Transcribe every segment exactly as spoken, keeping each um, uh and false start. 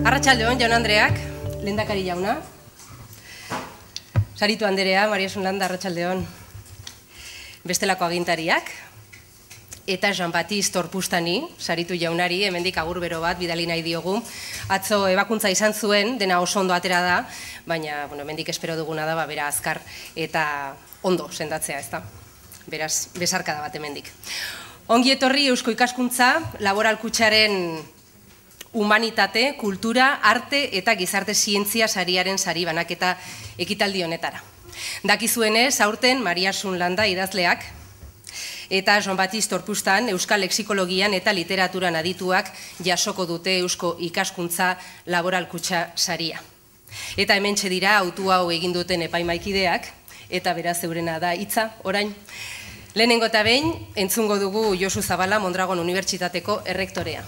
Arratsaldeon, jaun Andreak, lehendakari jauna. Saritu Anderea, Maria Sunlanda, arratsaldeon. Bestelako agintariak. Eta Jean-Baptiste Orpustani, saritu jaunari, hemendik agur bero bat bidali nahi diogu. Atzo ebakuntza izan zuen, dena oso ondo atera da, baina, bueno, hemendik espero duguna da, ba, bera azkar eta ondo sendatzea, ez da? Beraz, besarkada bat hemendik. Ongi etorri Eusko Ikaskuntza, Laboralkutxaren humanitate, kultura, arte eta gizarte zientzia sariaren sari banaketa ekitaldi honetara. Dakizuenez, aurten Maria Sunlanda idazleak eta Jean-Baptiste Orpustan Euskal Lexikologian eta Literaturan adituak jasoko dute Eusko Ikaskuntza Laboralkutxa saria. Eta hementxe dira autu hau egin duten epaimaikideak, eta beraz eurena da hitza orain. Lehenengo eta behin, entzungo dugu Josu Zabala, Mondragon Unibertsitateko errektorea.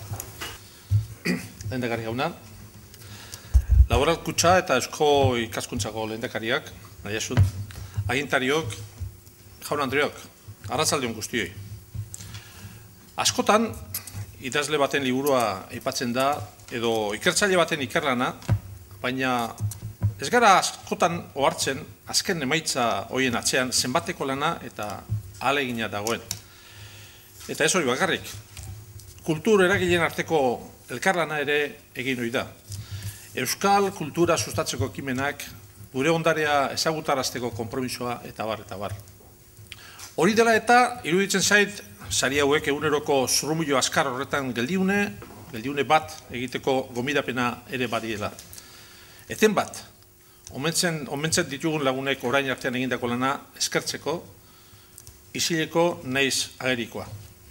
Lehendakari jauna, Laboralkutxa eta Eusko Ikaskuntzako lehendakariak, nahi asut, agintariok, jaun Andreok, arratsaldeon guztioi. Askotan, idazle baten liburua aipatzen da, edo ikertzaile baten ikerlana, baina ez gara askotan ohartzen, azken emaitza hoien atzean, zenbateko lana eta ahalegina dagoen. Eta ez hori bakarrik, kultur eragileen arteko elkarlana ere egin ohi da. Euskal kultura sustatzeko ekimenak, gure ondarea ezagutarazteko konpromisoa eta bar eta bar. Hori dela eta, iruditzen zait, sari hauek eguneroko zurrumilo azkar horretan geldiune, geldiune bat egiteko gomidapena ere badiela. Eten bat, omentzen, omentzen ditugun lagunek orain artean egindako lana eskertzeko, isileko naiz agerikoa.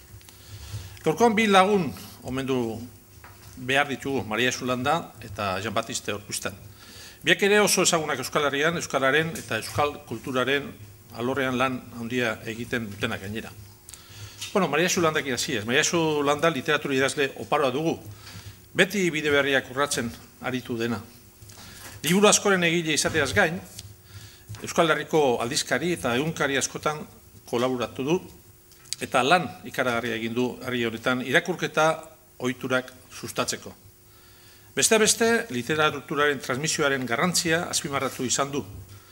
Gaurkoan bi lagun omendu behar ditugu, Maria Sunlanda eta Jean-Baptiste Orpustan. Biak ere oso ezagunak Euskal Herrian, Euskalaren eta Euskal kulturaren alorrean lan handia egiten dutenak gainera. Bueno, Maria Sunlandak hasi ez. Maria Sunlanda literatura idazle oparoa dugu. Beti bide berriak urratzen aritu dena. Liburu askoren egile izateaz gain, Euskal Herriko aldizkari eta egunkari askotan kolaboratu du, eta lan ikaragarria egin du herri honetan irakurketa ohiturak sustatzeko. Beste beste, literaturaren transmisioaren garrantzia azpimarratu izan du.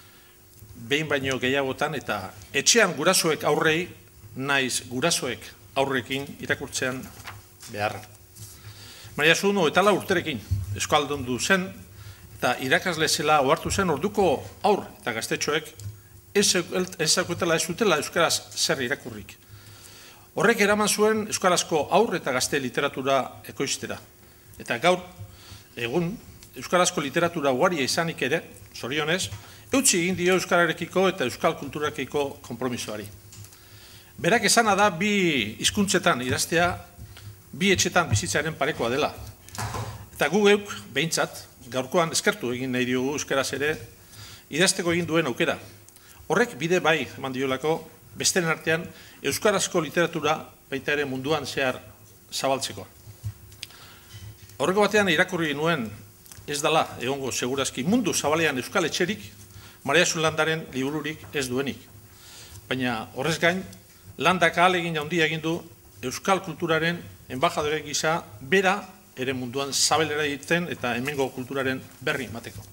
Behin baino gehiagotan eta etxean gurasoek aurrei, naiz gurasoek aurrekin irakurtzean beharra. Maria Sun eta lau urterekin euskaldundu zen eta irakasle zela ohartu zen orduko aur eta gaztetxoek ezakutela ez zutela euskaraz zer irakurrik. Horrek eraman zuen euskarazko aur eta gazte literatura ekoiztera. Eta gaur, egun, euskarazko literatura ugaria izanik ere, zorionez, eutsi egin dio euskararekiko eta euskal kulturakiko konpromisoari. Berak esana da bi hizkuntzetan idaztea, bi etxetan bizitzaren parekoa dela. Eta gu geuk, behintzat, gaurkoan eskertu egin nahi diogu euskaraz ere, idazteko egin duen aukera. Horrek bide bai eman diolako, besteren artean, euskarazko literatura baita ere munduan zehar zabaltzeko. Horreko batean irakurri nuen ez dela egongo segurazki mundu zabalean euskal etxerik, Maria Sunlandaren libururik ez duenik. Baina horrez gain, landak ahalegin handia egin du euskal kulturaren enbajadore gisa bera ere munduan zabelera egiten eta hemengo kulturaren berri mateko.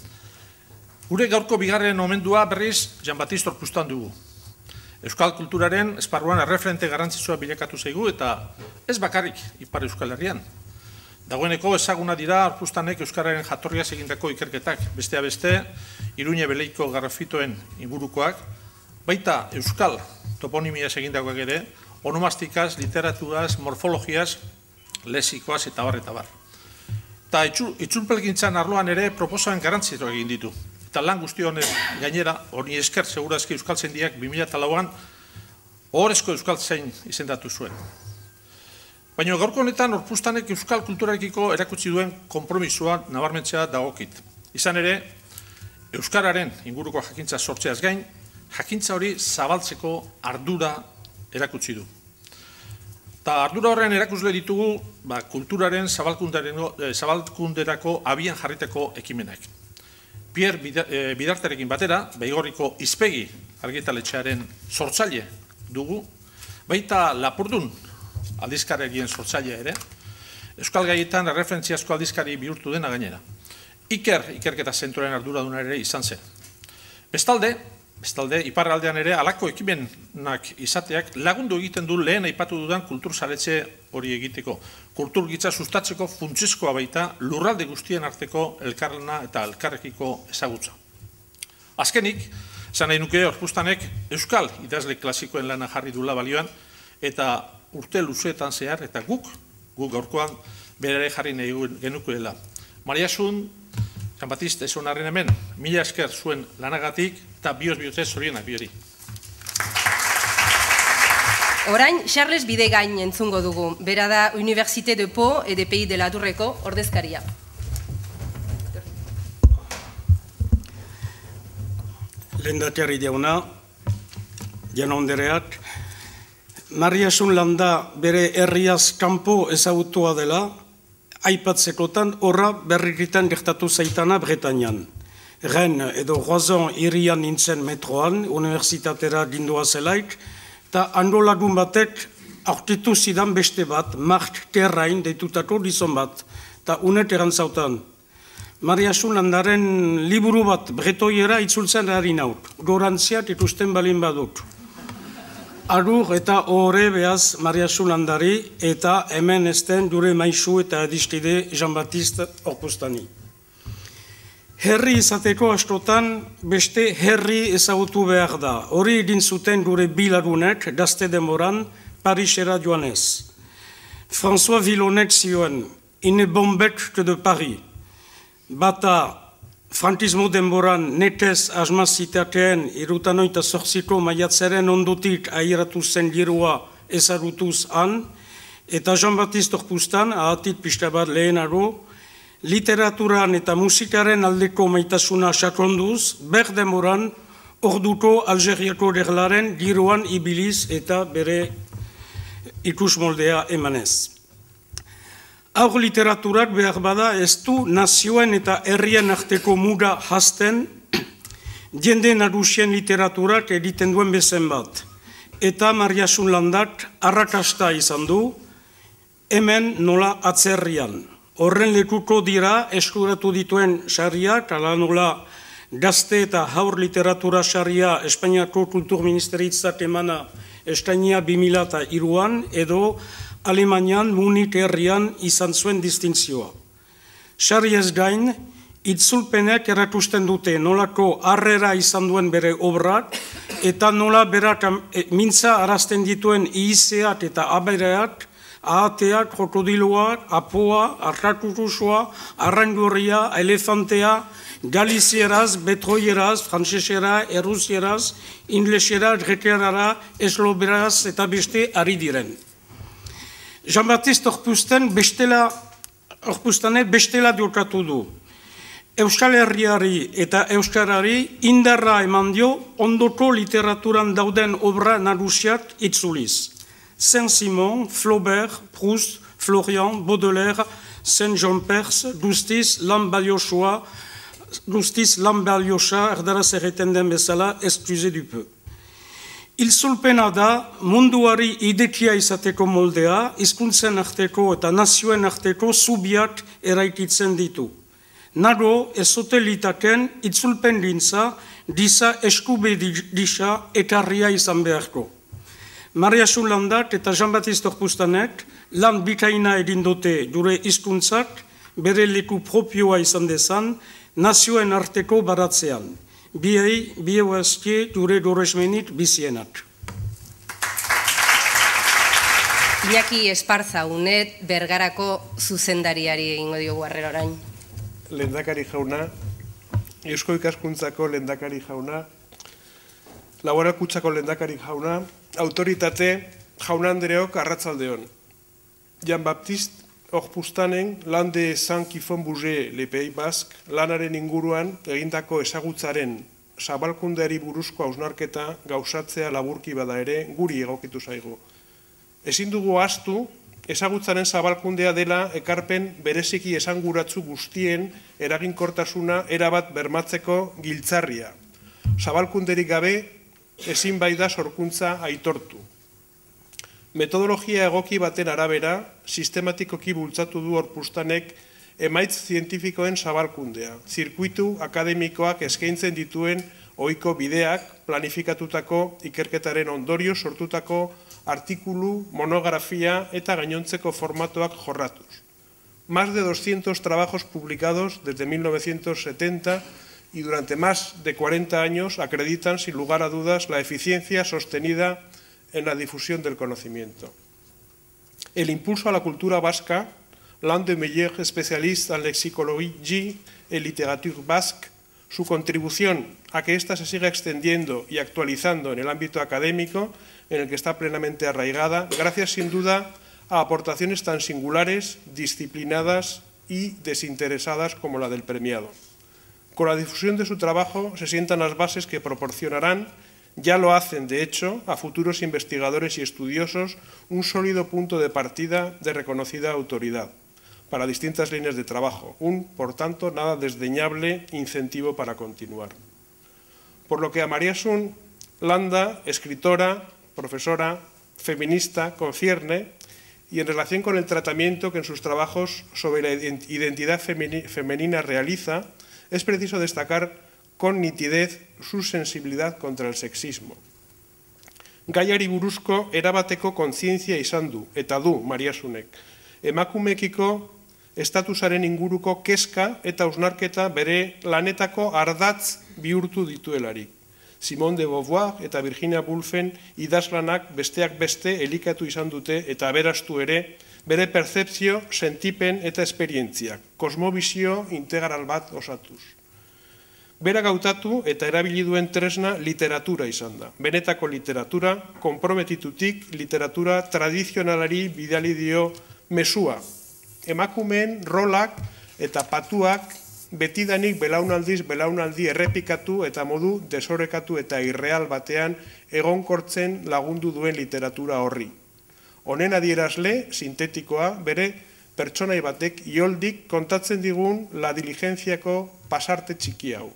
Gure gaurko bigarren omendua berriz Jean-Baptiste Orpustan dugu. Euskal kulturaren esparruan erreferente garrantzitsua bilakatu zaigu eta ez bakarrik Ipar Euskal Herrian. Dagoeneko ezaguna dira Orpustanek euskararen jatorriaz egindako ikerketak, bestea beste, Iruñe Beleiko grafitoen ingurukoak, baita euskal toponimiaz egindakoak ere, onomastikaz, literaturaz, morfologiaz, lexikoaz eta bar eta bar. Eta itzulpelgintzan arloan ere proposamen garrantzitsua egin ditu. Eta lan guzti honen gainera, hori esker segurazki euskaltzaindiak bi mila lauan ohorezko euskaltzain izendatu zuen. Baina gaurko honetan Orpustanek euskal kulturarekiko erakutsi duen konpromisoa nabarmentzea dagokit. Izan ere, euskararen inguruko jakintza sortzeaz gain, jakintza hori zabaltzeko ardura erakutsi du. Eta ardura horren erakusle ditugu ba, kulturaren zabalkunderako abian jarriteko ekimenak. Pierre Bidarterekin batera, Beigorriko Izpegi argitaletxearen sortzaile dugu, baita Lapurdun aldizkaragien sortzailea ere, Euskal gaietan erreferentziazko aldizkari bihurtu dena gainera. Iker, ikerketa zentroren arduraduna ere izan zen. Bestalde, bestalde, iparraldean ere halako ekimenak izateak lagundu egiten du lehen aipatu dudan kultur saretxe hori egiteko. Kulturgitza sustatzeko funtsezkoa baita lurralde guztien arteko elkarlana eta elkarrekiko ezagutza. Azkenik, esan nahi nuke Orpustanek euskal idazle klasikoen lana jarri dula balioan eta urte luzeetan zehar eta guk, guk gaurkoan berare jarri nahi genukeela. Mariasun, Jean Baptiste ez honarren hemen, mila esker zuen lanagatik eta bioz biotez zorionak biori. Orain, Charles Bidegain entzungo dugu. Bera da Université de Pau et de Pays de la Tourreko ordezkaria. Lehendakari jauna, jaun andereak, Mariasun Landa bere herriaz kanpo ezagutua dela, aipatzekotan horra berrikitan gertatu zaitana Bretañan. Rennes edo Roison hirian nintzen metroan, unibertsitatera gindua zelaik, eta hando lagun batek aurkitu zidan beste bat, Marc Terrain deitutako gizon bat, eta unet erantzautan. Mariasun Landaren liburu bat bretoiera itzultzen ari naut, gorantziak ikusten balin badut. Arur eta horre behaz Mariasun Landari eta hemen ezten dure maisu eta adiskide Jean Baptiste Orpustani. Herri izateko askotan beste herri ezagutu behar da. Hori egin zuten gure bilagunek gazte demoran Parisera joanez. François Villonnet zioen, une bombette de Paris. Bata frankismo denboran netez asmazitateen irutanoita zortziko maiatzaren ondotik airatu zen girua ezagutuz han, eta Jean Baptiste Orpustan, ahatit pixka bat lehenago, literaturan eta musikaren aldeko maitasuna sakonduz, ber denboran orduko Algeriako gerlaren giroan ibiliz eta bere ikusmoldea emanez. Aur literaturak behar bada ez du nazioen eta herrien arteko muga hasten, jende nagusien literaturak egiten duen bezen bat. Eta Mariasun Landak arrakasta izan du, hemen nola atzerrian. Horren lekuko dira eskuratu dituen sariak, ala nola gazte eta haur literatura saria Espainiako Kulturministeritzak emana Estainia bi mila hiruan edo Alemanian Munich herrian izan zuen distintzioa. Sariez gain, itzulpenek erakusten dute nolako harrera izan duen bere obrak eta nola berak mintza arazten dituen ihizeak eta abereak, ahateak, krokodiloak, apoa, arrakurusoa, arrangurria, elefantea, galizieraz, betroieraz, frantsesera, errusieraz, inglesera, grekerara, esloberaz eta beste ari diren. Jean Baptiste Orpusten bestela, Orpustanek bestela diokatu du. Euskal Herriari eta Euskarari indarra eman dio ondoko literaturan dauden obra nagusiak itzuliz. Saint-Simon, Flaubert, Proust, Florian, Baudelaire, Saint-Jean Perse, guztiz lan baliosoa, guztiz lan baliosa, erdaraz erreten den bezala, excusez du peu. Itzulpena da munduari idekia izateko moldea, hizkuntzen arteko eta nazioen arteko zubiak eraikitzen ditu. Nago ezote litaken itzulpen gintza giza eskube gisa ekarria izan beharko. Mariasun Landak eta Jean Baptiste Orpustanek lan bikaina egin dute gure hizkuntzak bere leku propioa izan dezan nazioen arteko baratzean. Biei, bieu azke, gure goresmenik bizienak. Iñaki Esparza, unet Bergarako zuzendariari egingo diogu harrera orain. Lehendakari jauna, Eusko Ikaskuntzako lehendakari jauna, Laborakutzako lehendakari jauna, autoritate jauna andereok arratzaldeon. Jean Baptiste Orpustanen lan de Saint-Quifon-Bouger Le Pays Basque lanaren inguruan egindako ezagutzaren zabalkundeari buruzko hausnarketa gauzatzea laburki bada ere guri egokitu zaigu. Ezin dugu ahaztu ezagutzaren zabalkundea dela ekarpen bereziki esanguratsu guztien eraginkortasuna erabat bermatzeko giltzarria. Zabalkunderik gabe ezin bai da sorkuntza aitortu. Metodologia egoki baten arabera, sistematikoki bultzatu du Orpustanek emaitz zientifikoen zabalkundea, zirkuitu akademikoak eskaintzen dituen ohiko bideak, planifikatutako ikerketaren ondorio sortutako artikulu, monografia eta gainontzeko formatoak jorratuz. Más de doscientos trabajos publicados desde mil novecientos setenta y durante más de cuarenta años acreditan sin lugar a dudas la eficiencia sostenida en la difusión del conocimiento. El impulso a la cultura vasca, l'un des meilleurs spécialistes en lexicologie et littérature basque, su contribución a que ésta se siga extendiendo y actualizando en el ámbito académico, en el que está plenamente arraigada, gracias sin duda a aportaciones tan singulares, disciplinadas y desinteresadas como la del premiado. Con la difusión de su trabajo se sientan las bases que proporcionarán, ya lo hacen de hecho, a futuros investigadores y estudiosos un sólido punto de partida de reconocida autoridad para distintas líneas de trabajo, un, por tanto, nada desdeñable incentivo para continuar. Por lo que a María Asun Landa, escritora, profesora, feminista, concierne, y en relación con el tratamiento que en sus trabajos sobre la identidad femenina realiza, es preciso destacar con nitidez su sensibilidad contra el sexismo. Gaiari buruzko erabateko kontzientzia izan du, eta du María Asunek, emakumekiko estatusaren inguruko kezka eta hausnarketa bere lanetako ardatz bihurtu dituelarik. Simone de Beauvoir eta Virginia Woolfen idazlanak besteak beste elikatu izan dute eta aberastu ere bere pertzepzio, sentipen eta esperientziak, kosmobizio integral bat osatuz. Berak hautatu eta erabili duen tresna literatura izan da. Benetako literatura, konprometitutik literatura tradizionalari bidali dio mesua. Emakumeen rolak eta patuak betidanik belaunaldiz belaunaldi errepikatu eta modu desorekatu eta irreal batean egonkortzen lagundu duen literatura horri. Honen adierazle, sintetikoa, bere pertsonai batek ioldik kontatzen digun la diligenciako pasarte txiki hau.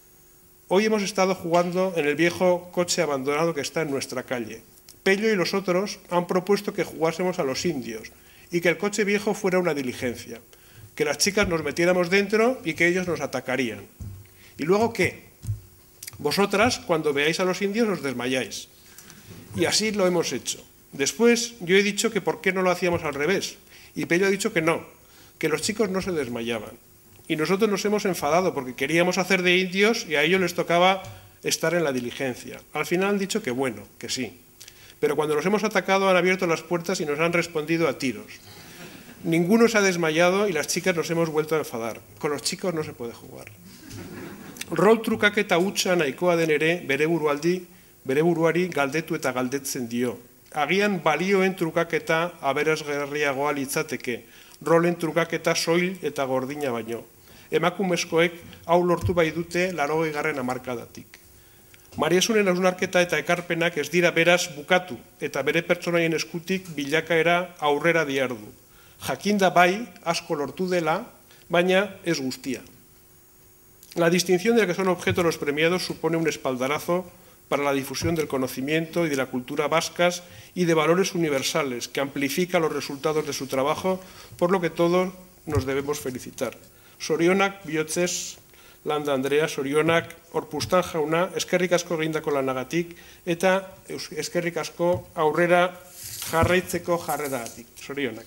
Hoy hemos estado jugando en el viejo coche abandonado que está en nuestra calle. Pello y los otros han propuesto que jugásemos a los indios y que el coche viejo fuera una diligencia, que las chicas nos metiéramos dentro y que ellos nos atacarían. ¿Y luego qué? Vosotras, cuando veáis a los indios, os desmayáis. Y así lo hemos hecho. Después, yo he dicho que por qué no lo hacíamos al revés. Y Pello ha dicho que no, que los chicos no se desmayaban. Y nosotros nos hemos enfadado porque queríamos hacer de indios y a ellos les tocaba estar en la diligencia. Al final han dicho que bueno, que sí. Pero cuando nos hemos atacado han abierto las puertas y nos han respondido a tiros. Ninguno se ha desmayado y las chicas nos hemos vuelto a enfadar. Con los chicos no se puede jugar. Rol trukaketa hutsa nahikoa den ere bere burualdi, bere buruari galdetu eta galdetzen dio. Agian balioen trukaketa aberasgarriagoa litzateke, rolen trukaketa soil eta gordina baino. Emakumezkoek hau lortu bai dute laurogei garren hamarkadatik. María Asunen hausnarketa eta ekarpenak ez dira beraz bukatu eta bere pertsonaien eskutik bilakaera aurrera diardu. Jakinda bai asko lortu dela, baina ez guztia. La distinción de la que son objeto los premiados supone un espaldarazo para la difusión del conocimiento y de la cultura vascas y de valores universales, que amplifica los resultados de su trabajo, por lo que todos nos debemos felicitar. Sorionak, bihotzez, Landa Andrea, sorionak, Orpustan jauna, eskerrik asko egindako lanagatik, eta eskerrik asko aurrera jarraitzeko jarreragatik. Sorionak.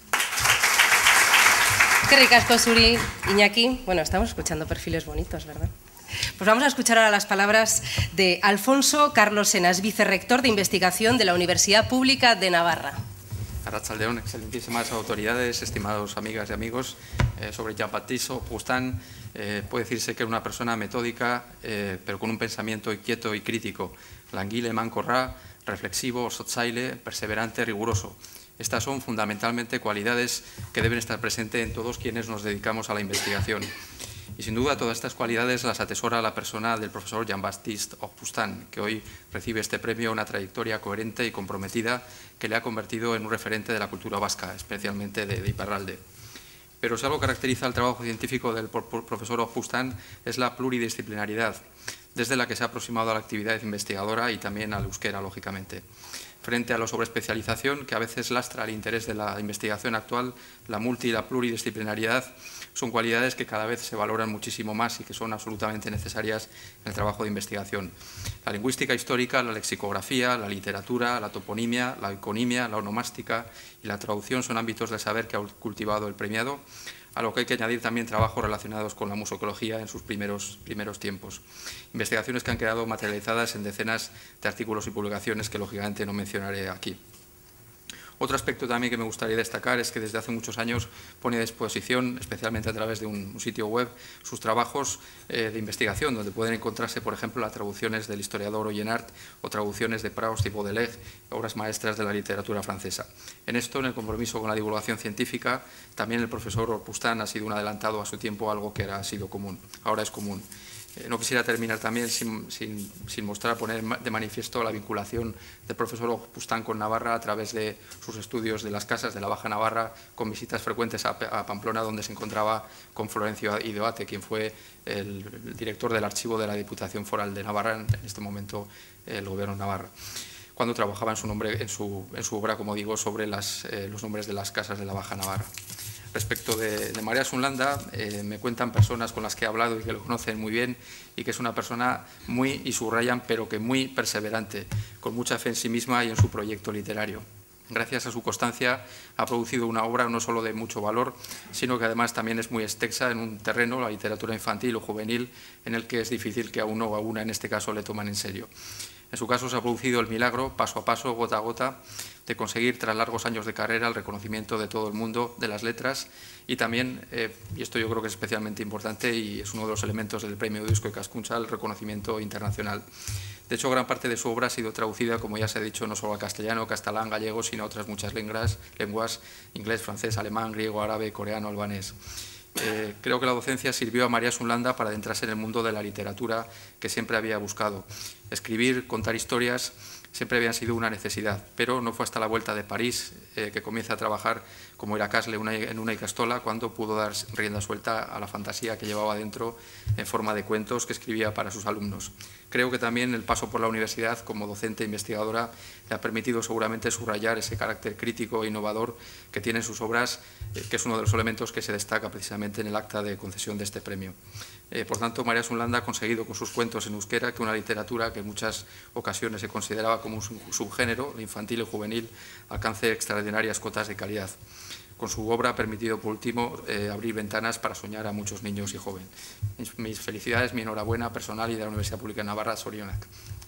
Eskerrik asko zuri, Iñaki. Bueno, estamos escuchando perfiles bonitos, ¿verdad? Pues vamos a escuchar ahora las palabras de Alfonso Carlos Senas, vicerrector de investigación de la Universidad Pública de Navarra. Arratsaldeon, excelentísimas autoridades, estimados amigas y amigos. Eh, sobre Jean-Baptiste Orpustan, eh, puede decirse que era una persona metódica, eh, pero con un pensamiento inquieto y crítico. Languile, mancorra, reflexivo, sotzaile, perseverante, riguroso. Estas son fundamentalmente cualidades que deben estar presentes en todos quienes nos dedicamos a la investigación. Y sin duda todas estas cualidades las atesora la persona del profesor Jean-Baptiste Orpustan, que hoy recibe este premio a una trayectoria coherente y comprometida que le ha convertido en un referente de la cultura vasca, especialmente de, de Iparralde. Pero si algo caracteriza el trabajo científico del profesor Orpustan es la pluridisciplinaridad. desde la que se ha aproximado a la actividad investigadora y también al euskera, lógicamente. Frente a la sobreespecialización, que a veces lastra el interés de la investigación actual, la multi y la pluridisciplinariedad son cualidades que cada vez se valoran muchísimo más y que son absolutamente necesarias en el trabajo de investigación. La lingüística histórica, la lexicografía, la literatura, la toponimia, la econimia, la onomástica y la traducción son ámbitos del saber que ha cultivado el premiado, a lo que hay que añadir también trabajos relacionados con la musicología en sus primeros, primeros tiempos. Investigaciones que han quedado materializadas en decenas de artículos y publicaciones que lógicamente no mencionaré aquí. Otro aspecto también que me gustaría destacar es que desde hace muchos años pone a disposición, especialmente a través de un, un sitio web, sus trabajos eh, de investigación, donde pueden encontrarse, por ejemplo, las traducciones del historiador Oyenart o traducciones de Proust y Baudelaire, obras maestras de la literatura francesa. En esto, en el compromiso con la divulgación científica, también el profesor Orpustan ha sido un adelantado a su tiempo, algo que era sido común, ahora es común. Eh, no quisiera terminar también sin, sin, sin mostrar, poner de manifiesto la vinculación del profesor Orpustan con Navarra a través de sus estudios de las casas de la Baja Navarra, con visitas frecuentes a, a Pamplona, donde se encontraba con Florencio Idoate, quien fue el, el director del archivo de la Diputación Foral de Navarra, en, en este momento el Gobierno de Navarra, cuando trabajaba en su, nombre, en su, en su obra, como digo, sobre las, eh, los nombres de las casas de la Baja Navarra. Respecto de, de María Sunlanda, eh, me cuentan personas con las que he hablado y que lo conocen muy bien y que es una persona muy, y subrayan, pero que muy perseverante, con mucha fe en sí misma y en su proyecto literario. Gracias a su constancia ha producido una obra no solo de mucho valor, sino que además también es muy extensa en un terreno, la literatura infantil o juvenil, en el que es difícil que a uno o a una, en este caso, le tomen en serio. En su caso se ha producido el milagro, paso a paso, gota a gota, de conseguir, tras largos años de carrera, el reconocimiento de todo el mundo de las letras y también, eh, y esto yo creo que es especialmente importante y es uno de los elementos del Premio Eusko Ikaskuntza, el reconocimiento internacional. De hecho, gran parte de su obra ha sido traducida, como ya se ha dicho, no solo al castellano, catalán, gallego, sino a otras muchas lenguas, lenguas inglés, francés, alemán, griego, árabe, coreano, albanés. Eh, creo que la docencia sirvió a María Sunlanda para adentrarse en el mundo de la literatura que siempre había buscado. Escribir, contar historias, siempre habían sido una necesidad, pero no fue hasta la vuelta de París eh, que comienza a trabajar como Iracasle una, en una ikastola, cuando pudo dar rienda suelta a la fantasía que llevaba dentro en forma de cuentos que escribía para sus alumnos. Creo que también el paso por la universidad como docente e investigadora le ha permitido seguramente subrayar ese carácter crítico e innovador que tienen sus obras, eh, que es uno de los elementos que se destaca precisamente en el acta de concesión de este premio. Eh, por tanto, María Sunlanda ha conseguido con sus cuentos en euskera que una literatura que en muchas ocasiones se consideraba como un subgénero, infantil y juvenil, alcance extraordinarias cotas de calidad. Con su obra ha permitido, por último, eh, abrir ventanas para soñar a muchos niños y jóvenes. Mis, mis felicidades, mi enhorabuena personal y de la Universidad Pública de Navarra, Sorionak.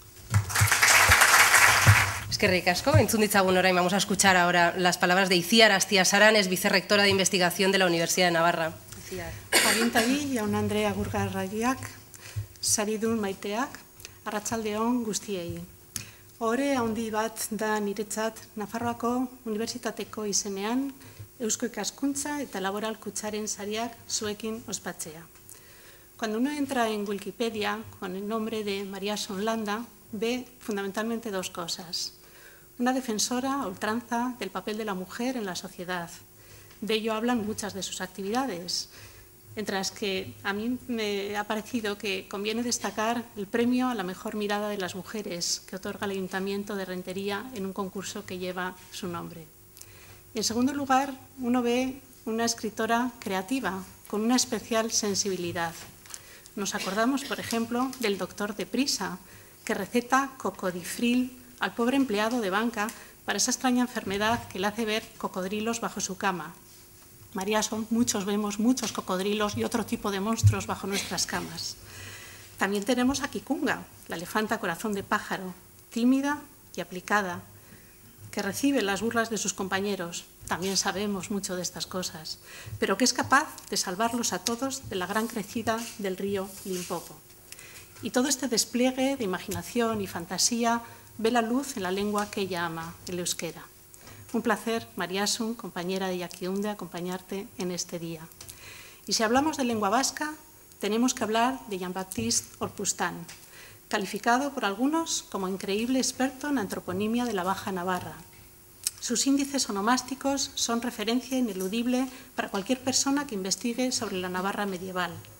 Eskerrik asko, entzun ditzagun orain, vamos a escuchar ahora las palabras de Itziar Astiasaran, es vicerrectora de investigación de la Universidad de Navarra. Agintari, jaun Andre agurgarraiak, saridun maiteak, arratsaldeon guztiei. Ohore handi bat da niretzat Nafarroako Unibertsitateko izenean Eusko Ikaskuntza eta Laboral Kutsaren sariak zuekin ospatzea. Cuando uno entra en Wikipedia con el nombre de María Sunlanda, ve fundamentalmente dos cosas. Una defensora a ultranza del papel de la mujer en la sociedad. De ello hablan muchas de sus actividades, entre las que a mí me ha parecido que conviene destacar el premio a la mejor mirada de las mujeres que otorga el Ayuntamiento de Rentería en un concurso que lleva su nombre. Y en segundo lugar, uno ve una escritora creativa con una especial sensibilidad. Nos acordamos, por ejemplo, del doctor Deprisa, que receta cocodifril al pobre empleado de banca para esa extraña enfermedad que le hace ver cocodrilos bajo su cama. María, son muchos, vemos muchos cocodrilos y otro tipo de monstruos bajo nuestras camas. También tenemos a Kikunga, la elefanta corazón de pájaro, tímida y aplicada, que recibe las burlas de sus compañeros. También sabemos mucho de estas cosas, pero que es capaz de salvarlos a todos de la gran crecida del río Limpopo. Y todo este despliegue de imaginación y fantasía ve la luz en la lengua que ella ama, el euskera. Un placer, Mariasun, compañera de Yakiunde, acompañarte en este día. Y si hablamos de lengua vasca, tenemos que hablar de Jean-Baptiste Orpustan, calificado por algunos como increíble experto en antroponimia de la Baja Navarra. Sus índices onomásticos son referencia ineludible para cualquier persona que investigue sobre la Navarra medieval.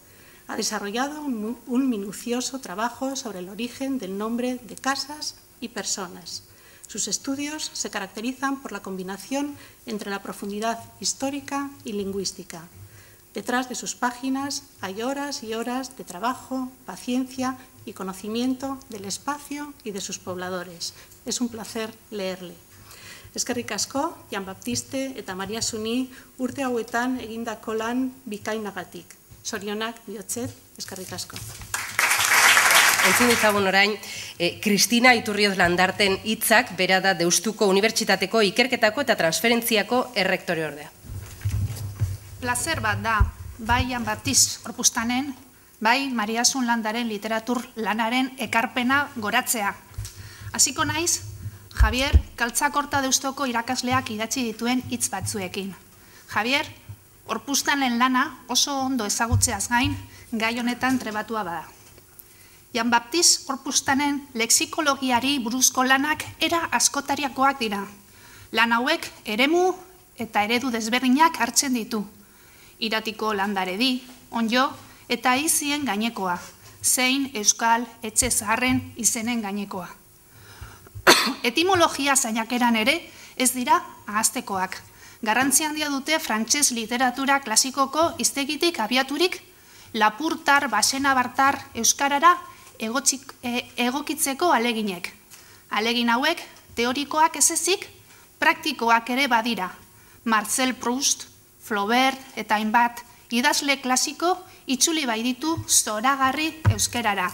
Ha desarrollado un, un minucioso trabajo sobre el origen del nombre de casas y personas. Sus estudios se caracterizan por la combinación entre la profundidad histórica y lingüística. Detrás de sus páginas hay horas y horas de trabajo, paciencia y conocimiento del espacio y de sus pobladores. Es un placer leerle. Eskerrik asko, Jan Baptiste eta Maria Suni urte hauetan egindako lan bikainagatik. Zorionak bihotzet, eskerrik asko. Entzun ditzagun orain, eh, Kristina Iturrioz Landarten hitzak bera da Deustuko Unibertsitateko Ikerketako eta Transferentziako errektore ordea. Plazer bat da, bai Jan Baptiste Orpustanen, bai Mariasun Landaren literatur lanaren ekarpena goratzea. Hasiko naiz, Javier Kaltzakorta Deustoko irakasleak idatzi dituen hitz batzuekin. Javier, Orpustanen lana oso ondo ezagutzeaz gain, gai honetan trebatua bada. Jan Baptiste Orpustanen lexikologiari buruzko lanak era askotariakoak dira. Lan hauek eremu eta eredu desberdinak hartzen ditu. Iratiko landaredi, onjo eta izien gainekoa, zein euskal etxe zaharren izenen gainekoa. Etimologia zainakeran ere ez dira ahaztekoak. Garrantzi handia dute frantses literatura klasikoko hiztegitik abiaturik lapurtar, basenabartar, euskarara egokitzeko aleginek. Alegin hauek teorikoak ez ezik, praktikoak ere badira. Marcel Proust, Flaubert eta hainbat idazle klasiko itzuli bai ditu zoragarri euskerara.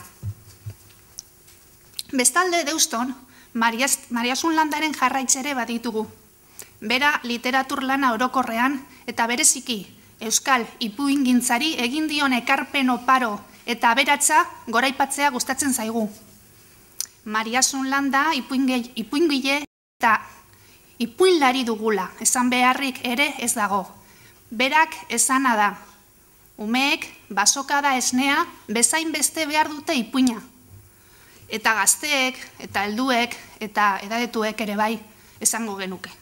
Bestalde Deuston, Mariasun Landaren jarraitzere baditugu. Bera literatur lana orokorrean eta bereziki euskal ipuingintzari egin dion ekarpen oparo eta aberatsa goraipatzea gustatzen zaigu. Mariasun Landa ipuingile eta ipuinlari dugula, esan beharrik ere ez dago. Berak esana da. Umeek basokada esnea bezain beste behar dute ipuina. Eta gazteek, eta helduek, eta edadetuek ere bai esango genuke.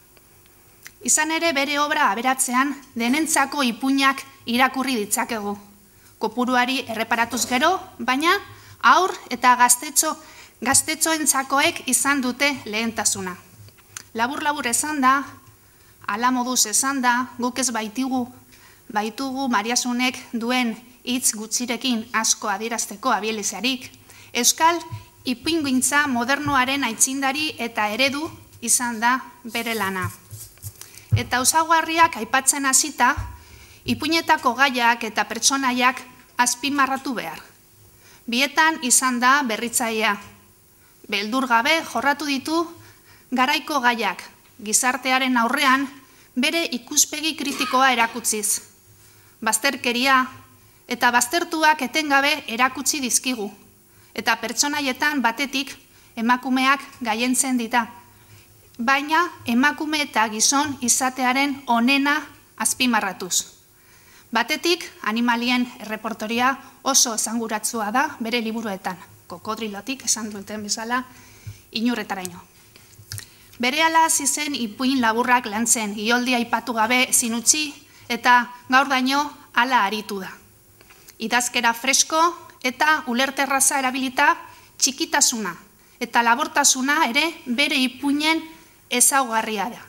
Izan ere bere obra aberatzean denentzako ipuinak irakurri ditzakegu. Kopuruari erreparatuz gero, baina aur eta gaztetxo, gaztetxoentzakoek izan dute lehentasuna. Labur-labur esan da, ala moduz esan da, guk ez baitugu, baitugu Mariasunek duen hitz gutxirekin asko adierazteko abielezarik, euskal ipuingintza modernoaren aitzindari eta eredu izan da bere lana. Eta usagarriak aipatzen hasita, ipuinetako gaiak eta pertsonaiak azpimarratu behar. Bietan izan da berritzailea. Beldur gabe jorratu ditu garaiko gaiak, gizartearen aurrean bere ikuspegi kritikoa erakutziz. Bazterkeria eta baztertuak etengabe erakutsi dizkigu. Eta pertsonaietan batetik emakumeak gaientzen dita. Baina emakume eta gizon izatearen onena azpimarratuz. Batetik, animalien erreportoria oso esanguratsua da bere liburuetan, kokodrilotik esan duten bezala inurretaraino. Berehala hasi zen ipuin laburrak lantzen, ioldia aipatu gabe ezin utzi eta gaur daino hala aritu da. Idazkera fresko eta ulerterraza erabilita txikitasuna eta labortasuna ere bere ipuinen ezaugarria da.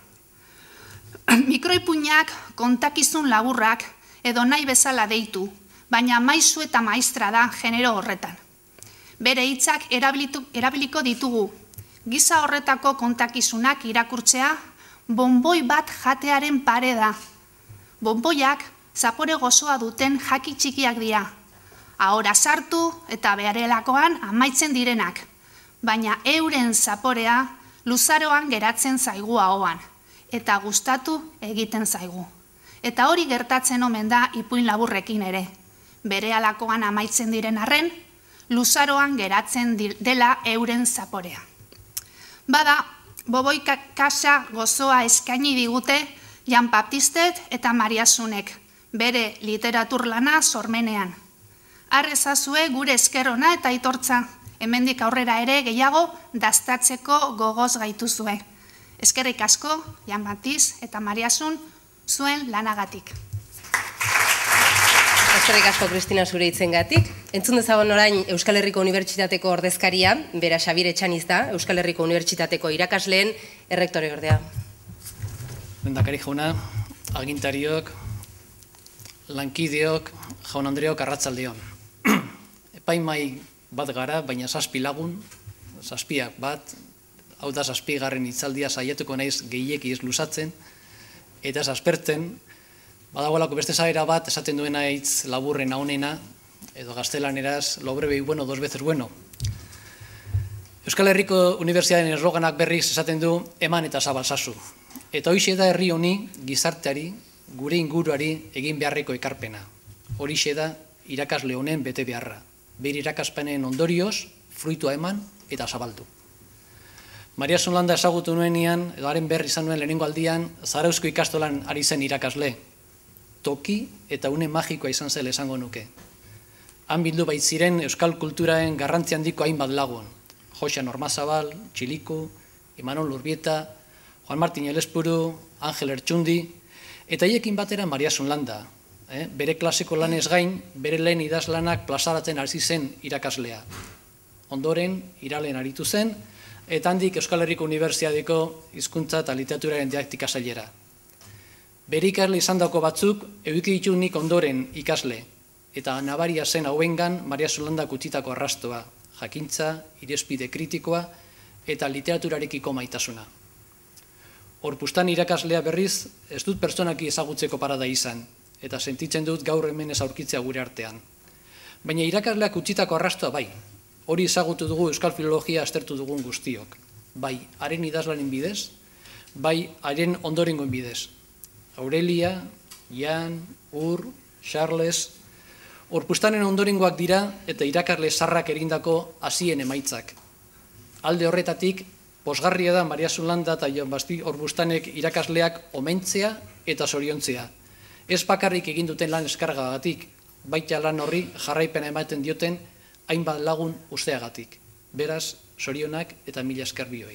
Mikroipuinak kontakizun laburrak edo nahi bezala deitu, baina maizu eta maistra da genero horretan. Bere hitzak erabiliko ditugu, giza horretako kontakizunak irakurtzea, bonboi bat jatearen pare da. Bonboiak zapore gozoa duten jaki txikiak dira. Ahora sartu eta beharelakoan amaitzen direnak, baina euren zaporea luzaroan geratzen zaigu ahoan, eta gustatu egiten zaigu. Eta hori gertatzen omen da ipuin laburrekin ere. Berehalakoan amaitzen diren arren, luzaroan geratzen dela euren zaporea. Bada, boboi kasa gozoa eskaini digute Jan Baptistet eta Mariasunek, bere literatur lana sormenean. Arrezazue gure eskerona eta aitortza, hemendik aurrera ere gehiago dastatzeko gogoz gaituzue. Eskerrik asko, Jan Baptiste eta Mariasun, zuen lanagatik. Eskerrik asko, Kristina, zure hitzengatik. Entzun dezagon orain Euskal Herriko Unibertsitateko ordezkaria, bera Xabier Etxaniz da, Euskal Herriko Unibertsitateko irakasleen errektore ordea. Lehendakari jauna, agintariok, lankideok, jaun Andreok, arratsaldeon. Epaimai bat gara, baina zazpi lagun, zazpiak bat, hau da zazpigarren hitzaldia saiatuko naiz gehieki ez luzatzen, eta ez aspertzen, badagoelako beste zaera bat, esaten duena hitz laburren honena, edo gaztelaneraz, lo breve y bueno, dos veces bueno. Euskal Herriko Unibertsitatearen erroganak berriz esaten du, eman eta zabalzazu. Eta hoixe da herri honi, gizarteari, gure inguruari egin beharreko ekarpena. Horixe da irakasle honen bete beharra. Bere irakaspenen ondorioz, fruitua eman eta zabaldu. Maria Zunlanda ezagutu nuenean, edo haren berri izan nuen lehenengo aldian, Zarauzko ikastolan ari zen irakasle. Toki eta une magikoa izan zela esango nuke. Han bildu baitziren euskal kulturaen garrantzi handiko hainbat lagun. Joxan Ormazabal, Txiliku, Imanol Urbieta, Juan Martin Elespuru, Angel Ertxundi, eta haiekin batera Maria Zunlanda. Eh? Bere klasiko lanez gain, bere lehen idazlanak plazaratzen hasi zen irakaslea. Ondoren, iralen aritu zen, eta handik Euskal Herriko Unibertsitateko hizkuntza eta literaturaren didaktika sailera. Bere ikasle izandako batzuk, eduki ditu nik ondoren ikasle, eta nabaria zen hauengan Maria Zunlandak utzitako arrastoa, jakintza, irizpide kritikoa eta literaturarekiko maitasuna. Horpustan irakaslea berriz, ez dut pertsonaki ezagutzeko parada izan, eta sentitzen dut gaur hemen ez aurkitzea gure artean. Baina irakasleak utzitako arrastoa bai, hori ezagutu dugu euskal filologia aztertu dugun guztiok, bai haren idazlanen bidez, bai haren ondorengoen bidez. Aurelia, Jan, Ur, Charles, Horpustanen ondorengoak dira eta irakasle zarrak erindako hasien emaitzak. Alde horretatik, posgarria da Maria Zunlanda eta Jon Basti Horpustanek irakasleak omentzea eta zoriontzea. Ez bakarrik egin duten lan eskargagatik, baita lan horri jarraipena ematen dioten hainbat lagun usteagatik. Beraz, zorionak eta mila esker bioi.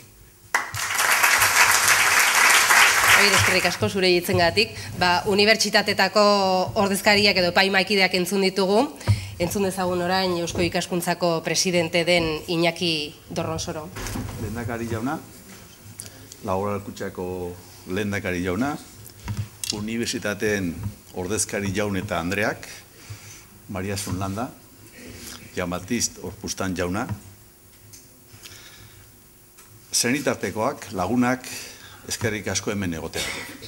Eskerrik asko zure hitzengatik. Ba, unibertsitatetako ordezkariak edo epaimaikideak entzun ditugu. Entzun dezagun orain Eusko Ikaskuntzako presidente den Iñaki Dorronsoro. Lehendakari jauna, Laboral Kutxako lehendakari jauna, unibertsitateen ordezkari jaun eta Andreak, Maria Zunlanda, Jan Batist Horpustan jauna, zenitartekoak, lagunak, eskerrik asko hemen egotea.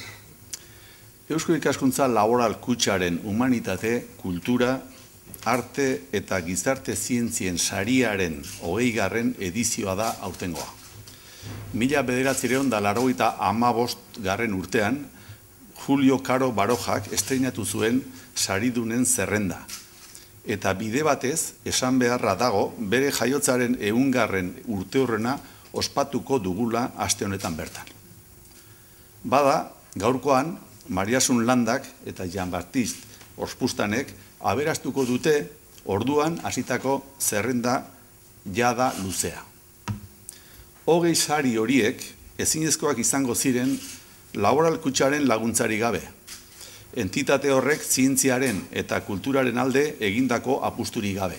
Eusko Ikaskuntza Laboral Kutxaren humanitate, kultura, arte eta gizarte zientzien sariaren hogeigarren edizioa da aurtengoa. Mila bederatzireun da laurogeita hamabost garren urtean, Julio Caro Barojak estreinatu zuen saridunen zerrenda. Eta bide batez, esan beharra dago, bere jaiotzaren ehungarren urteurrena ospatuko dugula aste honetan bertan. Bada, gaurkoan, Maria Zunlandak eta Jan Batist Horpustanek aberastuko dute orduan hasitako zerrenda jada luzea. Hogei sari horiek ezinezkoak izango ziren Laboral Kutxaren laguntzari gabe. Entitate horrek zientziaren eta kulturaren alde egindako apusturi gabe.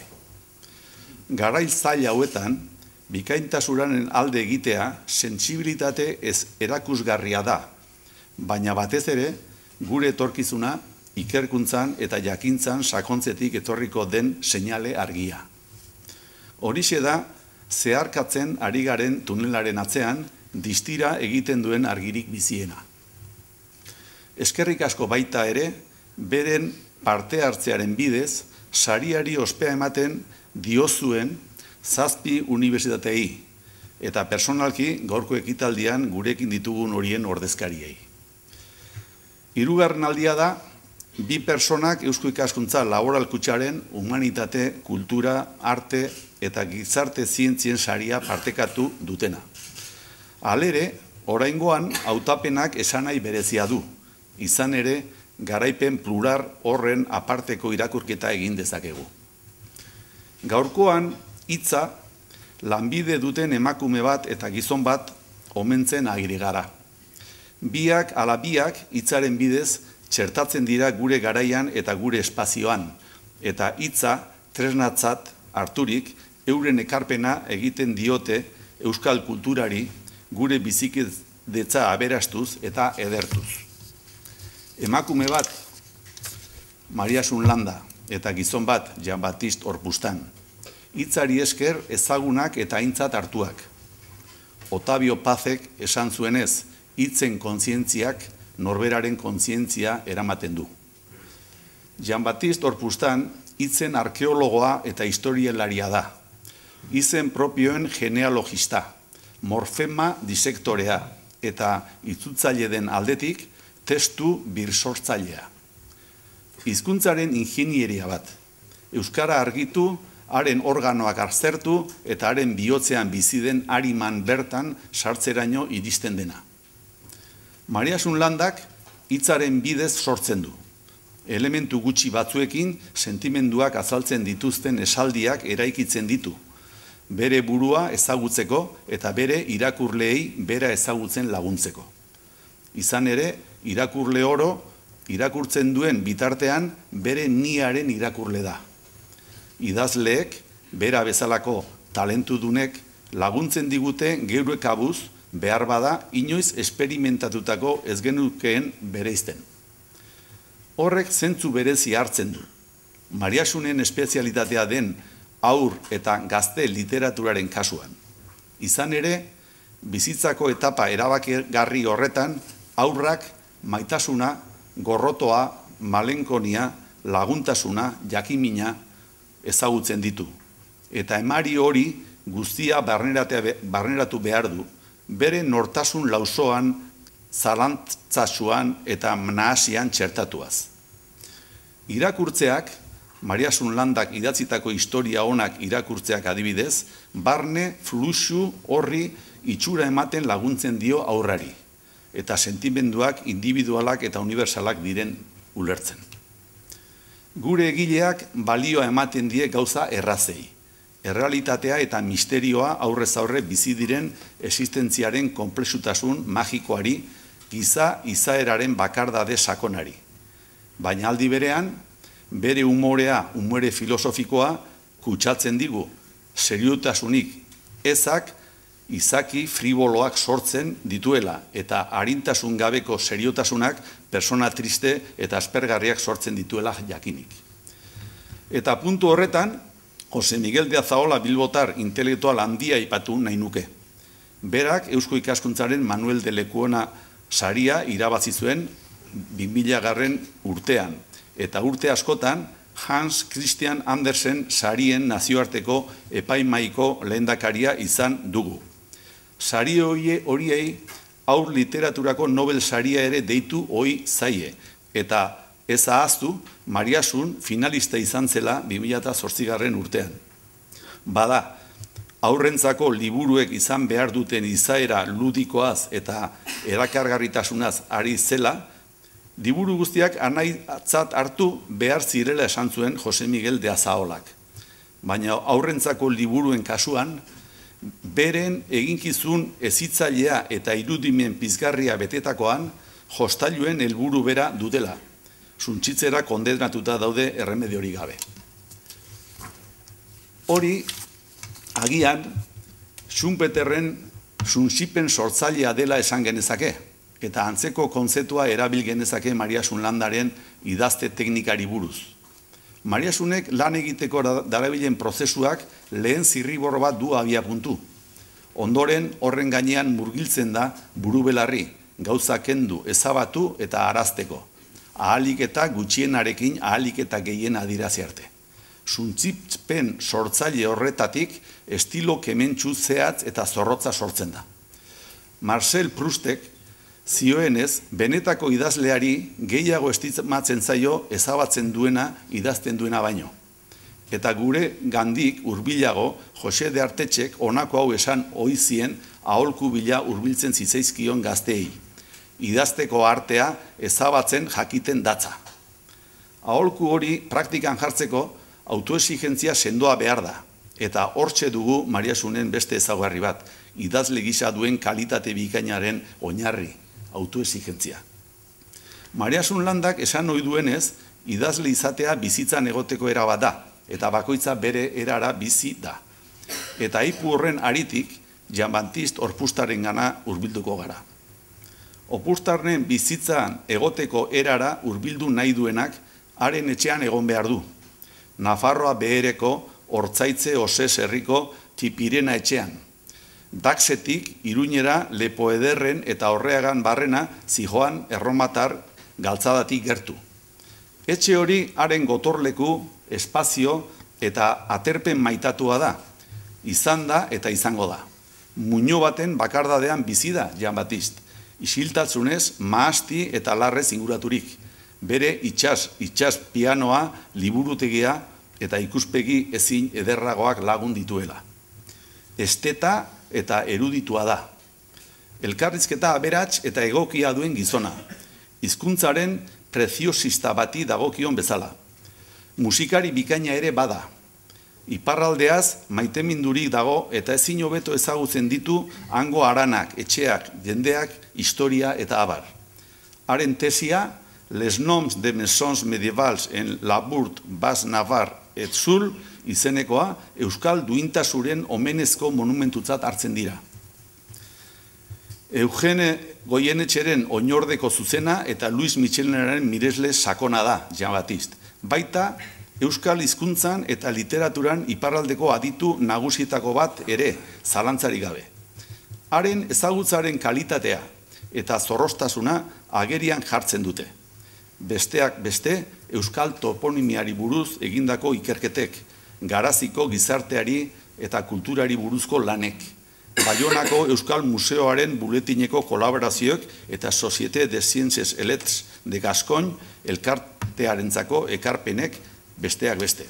Garai zail hauetan, bikaintasunaren alde egitea sentsibilitate ez erakusgarria da, baina batez ere gure etorkizuna ikerkuntzan eta jakintzan sakontzetik etorriko den seinale argia. Horixe da, zeharkatzen ari garen tunelaren atzean distira egiten duen argirik biziena. Eskerrik asko baita ere, beren parte hartzearen bidez, sariari ospea ematen diozuen zazpi unibertsitatei, eta personalki gaurko ekitaldian gurekin ditugun horien ordezkariei. Hirugarren aldia da, bi personak Eusko Ikaskuntza Laboral Kutxaren humanitate, kultura, arte eta gizarte zientzien saria partekatu dutena. Halere, oraingoan hautapenak esanai berezia du, izan ere garaipen plural horren aparteko irakurketa egin dezakegu. Gaurkoan hitza lanbide duten emakume bat eta gizon bat omentzen agiri gara. Biak ala biak hitzaren bidez txertatzen dira gure garaian eta gure espazioan, eta hitza tresnatzat harturik euren ekarpena egiten diote euskal kulturari gure bizikidetza aberastuz eta edertuz. Emakume bat, Mariasun Landa, eta gizon bat, Jean-Baptiste Orpustan, hitzari esker ezagunak eta aintzat hartuak. Otavio Pazek esan zuenez, hitzen kontzientziak norberaren kontzientzia eramaten du. Jean-Baptiste Orpustan hitzen arkeologoa eta historialaria da. Hitzen propioen genealogista, morfema disektorea eta itzultzaile den aldetik testu birsortzailea. Hizkuntzaren ingenieria bat. Euskara argitu, haren organoak aztertu eta haren bihotzean bizi den ariman bertan sartzeraino iristen dena. Mariasun Landak hitzaren bidez sortzen du. Elementu gutxi batzuekin sentimenduak azaltzen dituzten esaldiak eraikitzen ditu. Bere burua ezagutzeko eta bere irakurleei bera ezagutzen laguntzeko. Izan ere, irakurle oro, irakurtzen duen bitartean bere niaren irakurle da. Idazleek, bera bezalako talentudunek laguntzen digute geure kabuz behar bada inoiz esperimentatutako ez genukeen bereizten. Horrek zentzu berezi hartzen du. Mariasunen espezialitatea den haur eta gazte literaturaren kasuan. Izan ere, bizitzako etapa erabakigarri horretan, haurrak maitasuna, gorrotoa, malenkonia, laguntasuna, jakimina ezagutzen ditu. Eta emari hori guztia barneratu behar du, bere nortasun lausoan, zalantzasuan eta nahasian txertatuaz. Irakurtzeak, Mariasun Landak idatzitako historia onak irakurtzeak adibidez, barne fluxu horri itxura ematen laguntzen dio aurrari, eta sentimenduak individualak eta unibersalak diren ulertzen. Gure egileak balioa ematen die gauza errazei. Errealitatea eta misterioa aurrez aurre bizi diren existentziaren konplexutasun magikoari, giza izaeraren bakardade sakonari. Baina aldi berean, bere umorea, umore filosofikoa, kutsatzen digu, seriotasunik ezak, izaki friboloak sortzen dituela, eta arintasun gabeko seriotasunak persona triste eta aspergarriak sortzen dituela jakinik. Eta puntu horretan, Jose Miguel de Azaola bilbotar intelektual handia aipatu nahi nuke. Berak Eusko Ikaskuntzaren Manuel de Lekuona saria irabazi zuen bi mila garren urtean, eta urte askotan Hans Christian Andersen sarien nazioarteko epaimaiko lehendakaria izan dugu. Sari horiei aur literaturako Nobel saria ere deitu ohi zaie, eta ez ahaztu Mariasun finalista izan zela bi mila zortzigarren urtean. Bada, aurrentzako liburuek izan behar duten izaera ludikoaz eta erakargarritasunaz ari zela, liburu guztiak anaitzat hartu behar zirela esan zuen Jose Miguel de Azaolak. Baina aurrentzako liburuen kasuan, beren eginkizun ezitzailea eta irudimen pizgarria betetakoan, jostailuen helburu bera dutela. Suntzitzera kondenatuta daude erremediorik gabe. Hori, agian, Schumpeterren suntsipen sortzailea dela esan genezake, eta antzeko kontzeptua erabil genezake Mariasun Landaren idazte teknikari buruz. Mariasunek lan egiteko darabilen prozesuak lehen zirribor bat du abiapuntu. Ondoren horren gainean murgiltzen da burubelarri, gauza kendu, ezabatu eta arazteko. Ahalik eta gutxienarekin ahalik eta gehien adirazi arte. Suntsipen sortzaile horretatik estilo kementsu zehatz eta zorrotza sortzen da. Marcel Proustek zioenez, benetako idazleari gehiago estimatzen zaio ezabatzen duena idazten duena baino. Eta gure gandik hurbilago Jose de Artetxek honako hau esan ohi zien aholku bila hurbiltzen zitzaizkion gazteei. Idazteko artea ezabatzen jakiten datza. Aholku hori praktikan jartzeko autoexigentzia sendoa behar da, eta hortxe dugu Mariasunen beste ezaugarri bat, idazle gisa duen kalitate bikainaren oinarri, autoexigentzia. Mariasun Landak esan ohi duenez, idazle izatea bizitzan egoteko era bat da, eta bakoitza bere erara bizi da. Eta aipu horren aritik, Jean-Baptiste Orpustaren gana hurbilduko gara. Orpustarren bizitzan egoteko erara hurbildu nahi duenak, haren etxean egon behar du. Nafarroa behereko, Hortzaitze Osez herriko Txipirena etxean. Daxetik, Iruñera, Lepo Ederren eta Horreagan barrena zijoan erromatar galtzadatik gertu. Etxe hori haren gotorleku, espazio eta aterpen maitatua da. Izan da eta izango da. Muño baten bakardadean bizi da Jean-Baptiste. Isiltasunez, mahasti eta larrez inguraturik. Bere itxas, itxas pianoa, liburutegia eta ikuspegi ezin ederragoak lagun dituela. Esteta eta eruditua da. Elkarrizketa aberats eta egokia duen gizona. Hizkuntzaren preziosista bati dagokion bezala. Musikari bikaina ere bada. Iparraldeaz maitemindurik dago eta ezin hobeto ezagutzen ditu hango haranak, etxeak, jendeak, historia eta abar. Haren tesia, Les noms de maisons medievals en la Bourg Bas Navarre et Sul izenekoa Euskal duintasuren omenezko monumentutzat hartzen dira. Eugene Goienetxeren oinordeko zuzena eta Luis Michelenaren miresle sakona da Jean-Baptiste. Baita Euskal hizkuntzan eta literaturan iparraldeko aditu nagusietako bat ere zalantzarik gabe. Haren ezagutzaren kalitatea eta zorrostasuna agerian jartzen dute. Besteak beste, Euskal toponimiari buruz egindako ikerketek, Garaziko gizarteari eta kulturari buruzko lanek, Baionako Euskal Museoaren buletineko kolaborazioek eta Société des Sciences et Lettres de Gascogne elkartearentzako ekarpenek besteak beste.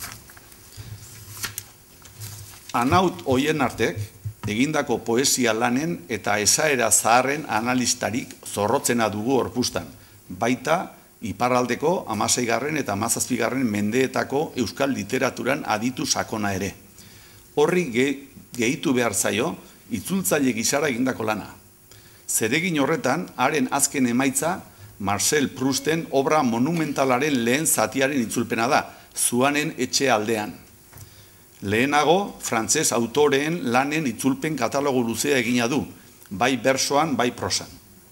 Anaut hoien artek, egindako poesia lanen eta esaera zaharren analistarik zorrotzena dugu Orpustan, baita iparraldeko hamaseigarren eta hamazazpigarren mendeetako euskal literaturan aditu sakona ere. Horri gehitu behar zaio, itzultzaile gisara egindako lana. Zeregin horretan, haren azken emaitza, Marcel Prousten obra monumentalaren lehen zatiaren itzulpena da, Zuanen etxe aldean. Lehenago, frantzes autoreen lanen itzulpen katalogo luzea egina du, bai bersoan, bai prosan.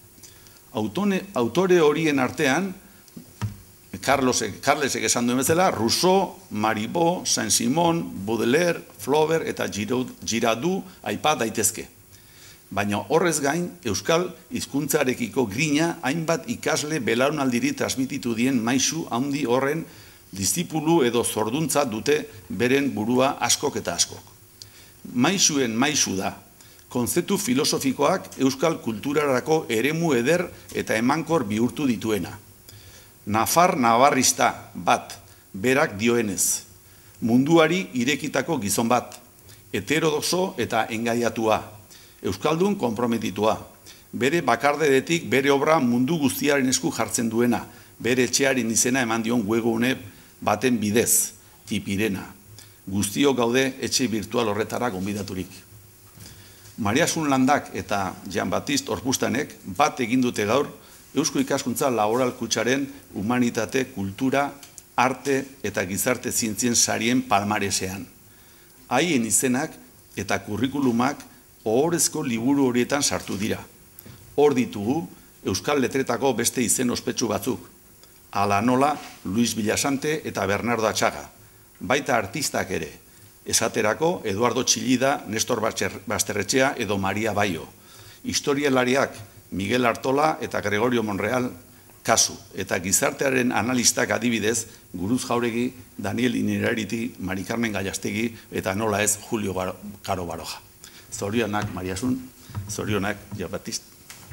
Autore horien artean, Carlesek esan duen bezala, Rousseau, Maribot, Saint-Simon, Baudelaire, Flaubert eta Girardot aipa daitezke. Baina horrez gain, Euskal hizkuntzarekiko grina hainbat ikasle belaunaldiri transmititu dien maisu handi horren dizipulu edo zorduntza dute beren burua askok eta askok. Maisuen maisu da, kontzeptu filosofikoak Euskal kulturarako eremu eder eta emankor bihurtu dituena. Nafar navarrista bat, berak dioenez, munduari irekitako gizon bat, heterodoxo eta engaiatua, euskaldun konprometitua, bere bakarderetik bere obra mundu guztiaren esku jartzen duena, bere etxearen izena eman dion webgune baten bidez, Txipirena, guztio gaude etxe virtual horretara gonbidaturik. Mariasun Landak eta Jean-Baptiste Orpustanek bat egin dute gaur Eusko Ikaskuntza Laboral Kutxaren humanitate, kultura, arte eta gizarte zientzien sarien palmaresean. Haien izenak eta kurrikulumak ohorezko liburu horietan sartu dira. Hor ditugu Euskal Letretako beste izen ospetsu batzuk. Ala nola Luis Villasante eta Bernardo Atxaga. Baita artistak ere. Esaterako Eduardo Txillida, Nestor Basterretxea edo Maria Baio. Historialariak Miguel Artola eta Gregorio Monreal kasu, eta gizartearen analistak adibidez, Guruz Jauregi, Daniel Inerariti, Mari Carmen Gallastegi, eta nola ez Julio Caro Baroja. Zorionak, Mariasun, zorionak, Jean-Baptiste.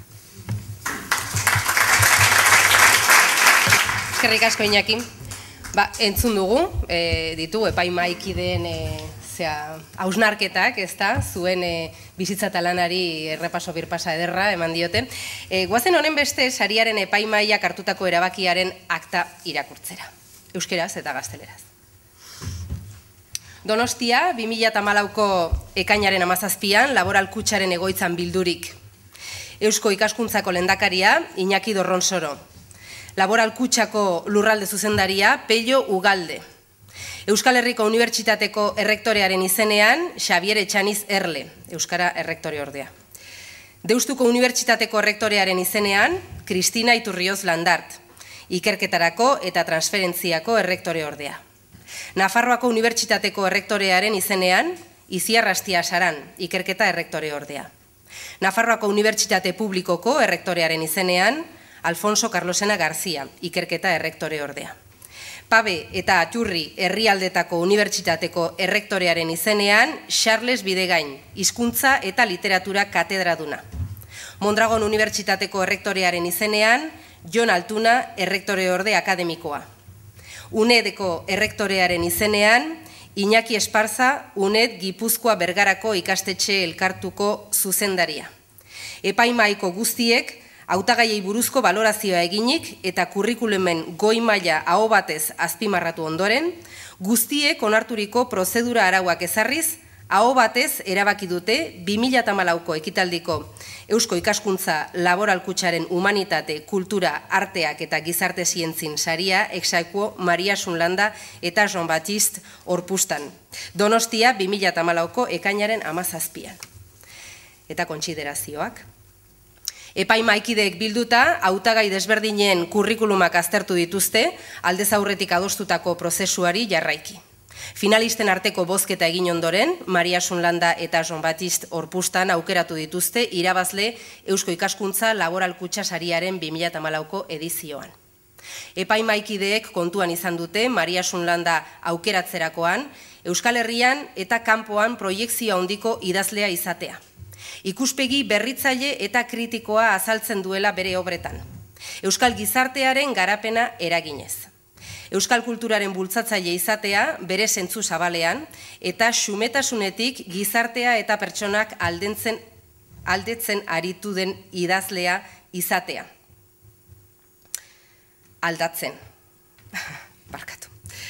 Eskerrik asko, Iñaki. Ba, entzun dugu, ditu, epaimaikideen hausnarketak, ez da, zuen bizitza talanari errepaso birpasa ederra eman diote. Guazen honen beste sariaren epaimaiak hartutako erabakiaren akta irakurtzera, euskeraz eta gazteleraz. Donostia, bi mila hamalauko ekainaren hamazazpian, Laboral Kutxaren egoitzan bildurik. Eusko Ikaskuntzako lehendakaria, Iñaki Dorronsoro. Laboral Kutxako lurralde zuzendaria Pello Ugalde. Euskal Herriko Unibertsitateko errektorearen izenean Xabier Etxaniz Erle, Euskara errektore ordea. Deustuko Unibertsitateko errektorearen izenean Kristina Iturrioz Landart, ikerketarako eta transferentziako errektore ordea. Nafarroako Unibertsitateko errektorearen izenean Iziar Astia Saran, ikerketa errektore ordea. Nafarroako Unibertsitate Publikoko errektorearen izenean Alfonso Carlosena Garzia, ikerketa errektore ordea. Pabe eta Aturri herrialdetako unibertsitateko errektorearen izenean Charles Bidegain, hizkuntza eta literatura katedraduna. Mondragon Unibertsitateko errektorearen izenean Jon Altuna, errektore orde akademikoa. UNEDeko errektorearen izenean Iñaki Esparza, UNED Gipuzkoa Bergarako ikastetxe elkartuko zuzendaria. Epaimaiko guztiek hautagaiei buruzko balorazioa eginik eta kurrikulumen goi maila aho batez azpimarratu ondoren, guztiek onarturiko prozedura arauak ezarriz, aho batez erabaki dute bi mila hamalauko ekitaldiko Eusko Ikaskuntza Laboral Kutxaren Humanitate, Kultura, Arteak eta Gizarte Zientzien saria Exaequo Maria Sunlanda eta Jean-Baptiste Orpustan. Donostia bi mila hamalauko ekainaren hamazazpian. Eta kontsiderazioak. Epaimaikideek bilduta, hautagai desberdinen kurrikulumak aztertu dituzte, aldez aurretik adostutako prozesuari jarraiki. Finalisten arteko bozketa egin ondoren, Maria Sunlanda eta Jean-Baptiste Orpustan aukeratu dituzte irabazle Eusko Ikaskuntza Laboral Kutxa sariaren bi mila hamalauko edizioan. Epaimaikideek kontuan izan dute Maria Sunlanda aukeratzerakoan, Euskal Herrian eta kanpoan proiekzio handiko idazlea izatea. Ikuspegi berritzaile eta kritikoa azaltzen duela bere obretan. Euskal gizartearen garapena eraginez. Euskal kulturaren bultzatzaile izatea bere zentzu zabalean eta xumetasunetik gizartea eta pertsonak aldentzen, aldetzen aritu den idazlea izatea. Aldatzen. Barkatu.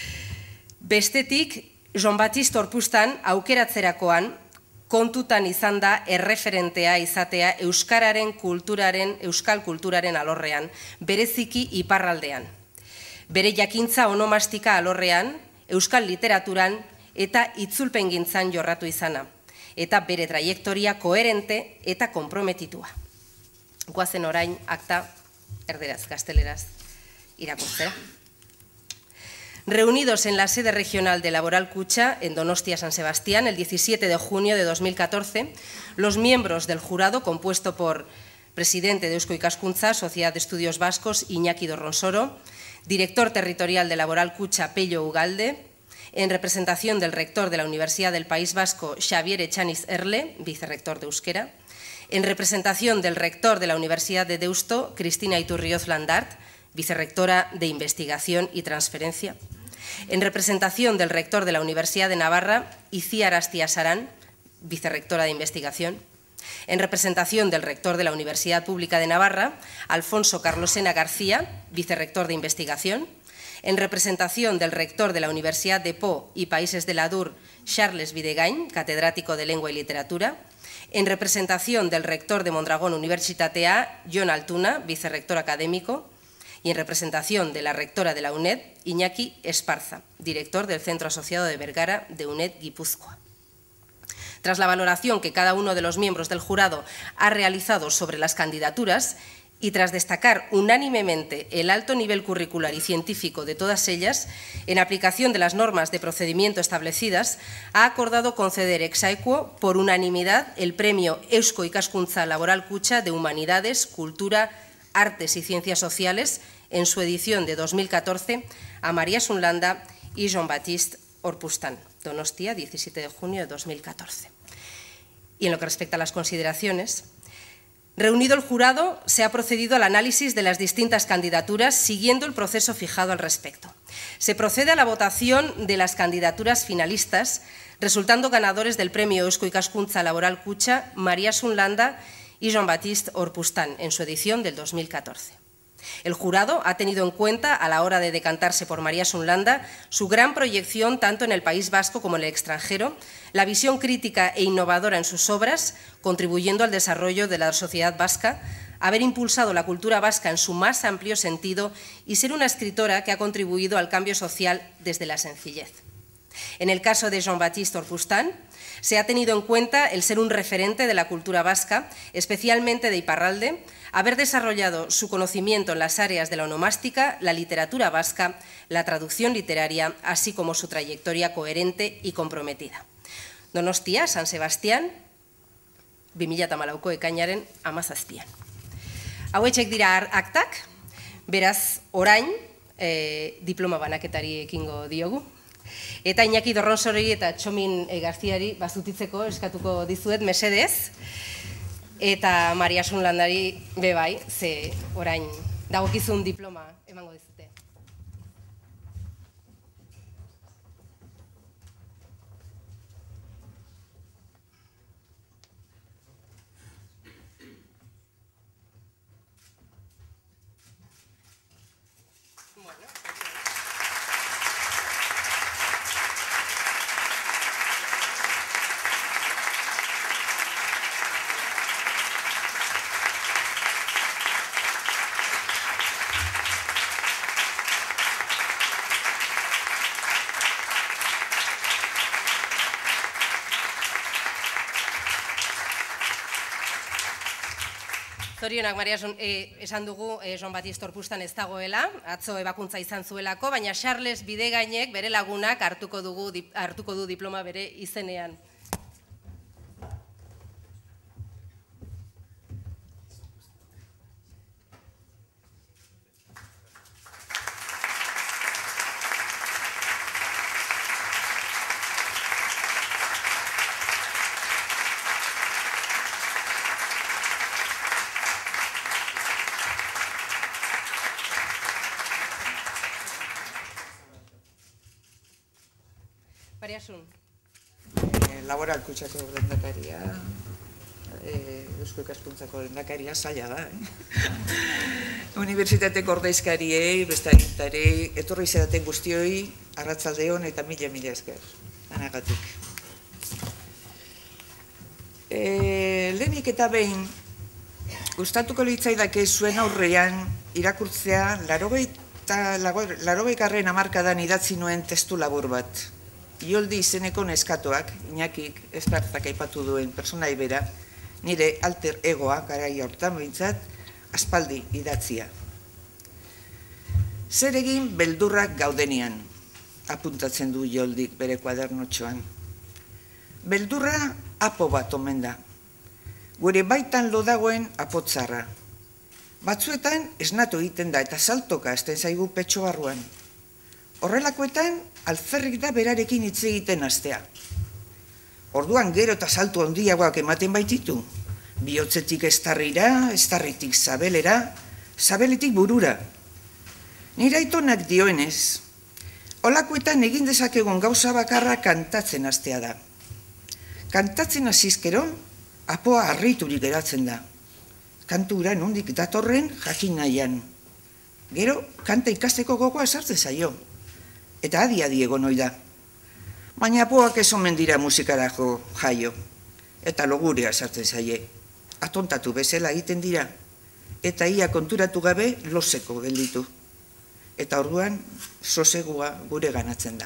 Bestetik, Jean-Baptiste Orpustan aukeratzerakoan kontutan izan da erreferentea izatea euskararen kulturaren, euskal kulturaren alorrean, bereziki iparraldean. Bere jakintza onomastika alorrean, euskal literaturan eta itzulpengintzan jorratu izana, eta bere traiektoria koherente eta konprometitua. Goazen orain akta erderaz, gazteleraz irakurtzera. Reunidos en la sede regional de Laboral Kutxa, en Donostia, San Sebastián, el diecisiete de junio de dos mil catorce, los miembros del jurado, compuesto por presidente de Eusko Ikaskuntza, Sociedad de Estudios Vascos, Iñaki Dorronsoro, director territorial de Laboral Kutxa, Pello Ugalde, en representación del rector de la Universidad del País Vasco, Xabier Etxaniz Erle, vicerrector de Euskera, en representación del rector de la Universidad de Deusto, Kristina Iturrioz Landart, vicerrectora de Investigación y Transferencia, en representación del rector de la Universidad de Navarra, Iciar Astia Saran, vicerrectora de Investigación, en representación del rector de la Universidad Pública de Navarra, Alfonso Carlosena García, vicerrector de Investigación, en representación del rector de la Universidad de Po y Países del Adur, Charles Bidegain, catedrático de Lengua y Literatura, en representación del rector de Mondragón Universitatea, Jon Altuna, vicerrector académico, y en representación de la rectora de la UNED, Iñaki Esparza, director del Centro Asociado de Vergara de UNED Guipúzcoa. Tras la valoración que cada uno de los miembros del jurado ha realizado sobre las candidaturas y tras destacar unánimemente el alto nivel curricular y científico de todas ellas, en aplicación de las normas de procedimiento establecidas, ha acordado conceder ex aequo por unanimidad el premio Eusko Ikaskuntza Laboral Kutxa de Humanidades, Cultura, Artes y Ciencias Sociales, en su edición de dos mil catorce, a María Sunlanda y Jean-Baptiste Orpustan, Donostia, diecisiete de junio de dos mil catorce. Y en lo que respecta a las consideraciones, reunido el jurado, se ha procedido al análisis de las distintas candidaturas siguiendo el proceso fijado al respecto. Se procede a la votación de las candidaturas finalistas, resultando ganadores del premio Eusko Ikaskuntza Laboral Kutxa, María Sunlanda y Jean-Baptiste Orpustan, en su edición del dos mil catorce. El jurado ha tenido en cuenta, a la hora de decantarse por María Sunlanda, su gran proyección tanto en el País Vasco como en el extranjero, la visión crítica e innovadora en sus obras, contribuyendo al desarrollo de la sociedad vasca, haber impulsado la cultura vasca en su más amplio sentido y ser una escritora que ha contribuido al cambio social desde la sencillez. En el caso de Jean-Baptiste Orpustan, se ha tenido en cuenta el ser un referente de la cultura vasca, especialmente de Iparralde, haber desarrollado su conocimiento en las áreas de la onomástica, la literatura vasca, la traducción literaria, así como su trayectoria coherente y comprometida. Donostia, San Sebastián, bi mila hamalauko ekainaren hamazazpian. Hauetxek dira aktak, beraz orain diploma banaketari ekingo diogu. Eta Iñaki Dorronsori eta Txomin Garziari bazutitzeko eskatuko dizuet mesedez. Eta Mariasun Landari bebai, ze orain dagokizun diploma emango dizute. Zorionak, Mariasun, esan dugu Jean-Baptiste Orpustan ez dagoela, atzo ebakuntza izan zuelako, baina Charles Bidegainek bere lagunak hartuko du diploma bere izenean. Mariasun. Laboral Kutxako lehendakaria, Eusko Ikaskuntzako lehendakaria zaila da. Unibertsitateko ordezkariei, beste agintarei, etorri zeraten guztioi, arratsaldeon eta mila-mila esker. Anagatik. Lehenik eta behin, gustatuko litzaidake zuen aurrean irakurtzea larogeigarren hamarkadan idatzi nuen testu labur bat. Ioldi izeneko neskatoak, Iñakik Espartzak aipatu duen personai bera, nire alter egoa, garai hortan behintzat, aspaldi idatzia. Zer egin beldurrak gaudenian, apuntatzen du Ioldik bere kuadernotxoan. Beldurra apo bat omen da. Gure baitan lo dagoen apotzarra. Batzuetan esnatu egiten da eta saltoka esten zaigu petxo barruan. Horrelakoetan, alferrik da berarekin hitz egiten hastea. Orduan gero eta salto handiagoak ematen baititu. Bihotzetik estarrira, estarritik zabelera, zabeletik burura. Nire aitonak dioenez, holakoetan egin dezakegun gauza bakarra kantatzen hastea da. Kantatzen hasizkero, apoa harriturik geratzen da. Kantura nondik datorren jakin nahian. Gero, kanta ikasteko gogoa sartzen zaio. Eta adi-adi egon ohi da. Baina apoak ez omen dira musikarako jaio. Eta logurea sartzen zaie. Atontatu bezala egiten dira. Eta ia konturatu gabe loseko gelditu. Eta orduan, sosegua gure ganatzen da.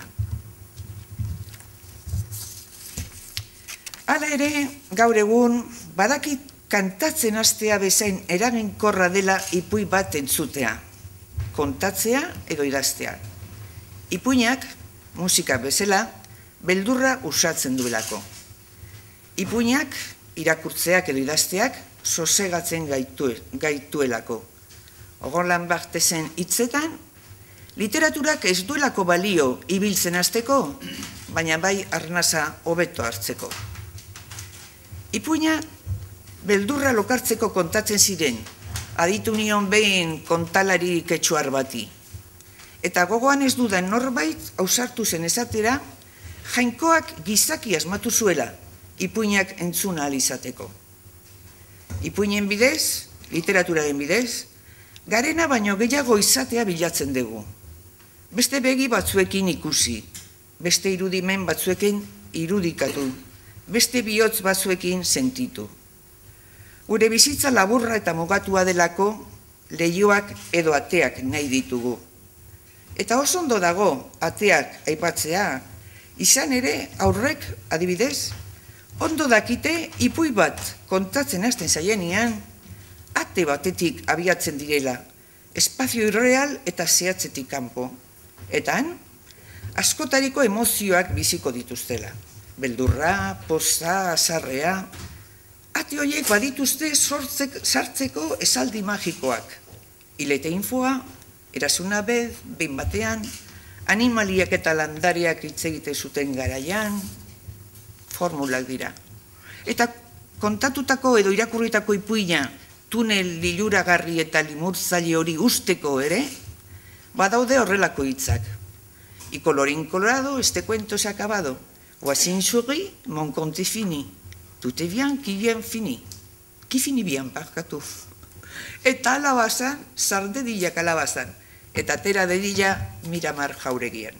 Hala ere, gaur egun, badakit kantatzen hastea bezain eraginkorra dela ipuin bat entzutea. Kontatzea edo idaztea. Ipuinak, musika bezala, beldurra usatzen duelako. Ipuinak, irakurtzeak edo idazteak, sosegatzen gaituelako. Ogolan Bartesen hitzetan, literaturak ez duelako balio ibiltzen hasteko, baina bai arnasa hobeto hartzeko. Ipuina, beldurra lokartzeko kontatzen ziren, aditu nion behin kontalari ketxuar bati. Eta gogoan ez dudan norbait, ausartu zen esatera, jainkoak gizaki asmatu zuela, ipuinak entzuna alizateko. Ipuinen bidez, literaturaren bidez, garena baino gehiago izatea bilatzen dugu. Beste begi batzuekin ikusi, beste irudimen batzuekin irudikatu, beste bihotz batzuekin sentitu. Gure bizitza laburra eta mugatua delako lehioak edo ateak nahi ditugu. Eta oso ondo dago ateak aipatzea, izan ere aurrek adibidez, ondo dakite ipui bat kontatzen hasten zaienean, ate batetik abiatzen direla, espazio irreal eta zehatzetik kanpo. Eta han, askotariko emozioak biziko dituztela. Beldurra, poza, azarrea. Ate horiek badituzte sartzeko esaldi magikoak. Ilete infoa, erasuna bez, behin batean, animaliak eta landariak hitz egite zuten garaian, formulak dira. Eta kontatutako edo irakurritako ipuina, tunel liluragarri eta limurtzaile hori usteko ere, badaude horrelako hitzak. Y colorín colorado, este cuento se ha acabado. Voisin souris, mon conte fini. Tout est bien, qui bien fini. Qui fini bien, parkatu. Eta alabazan, sardedilla kalabazan. Eta tera dedilla, Miramar Jaureguian.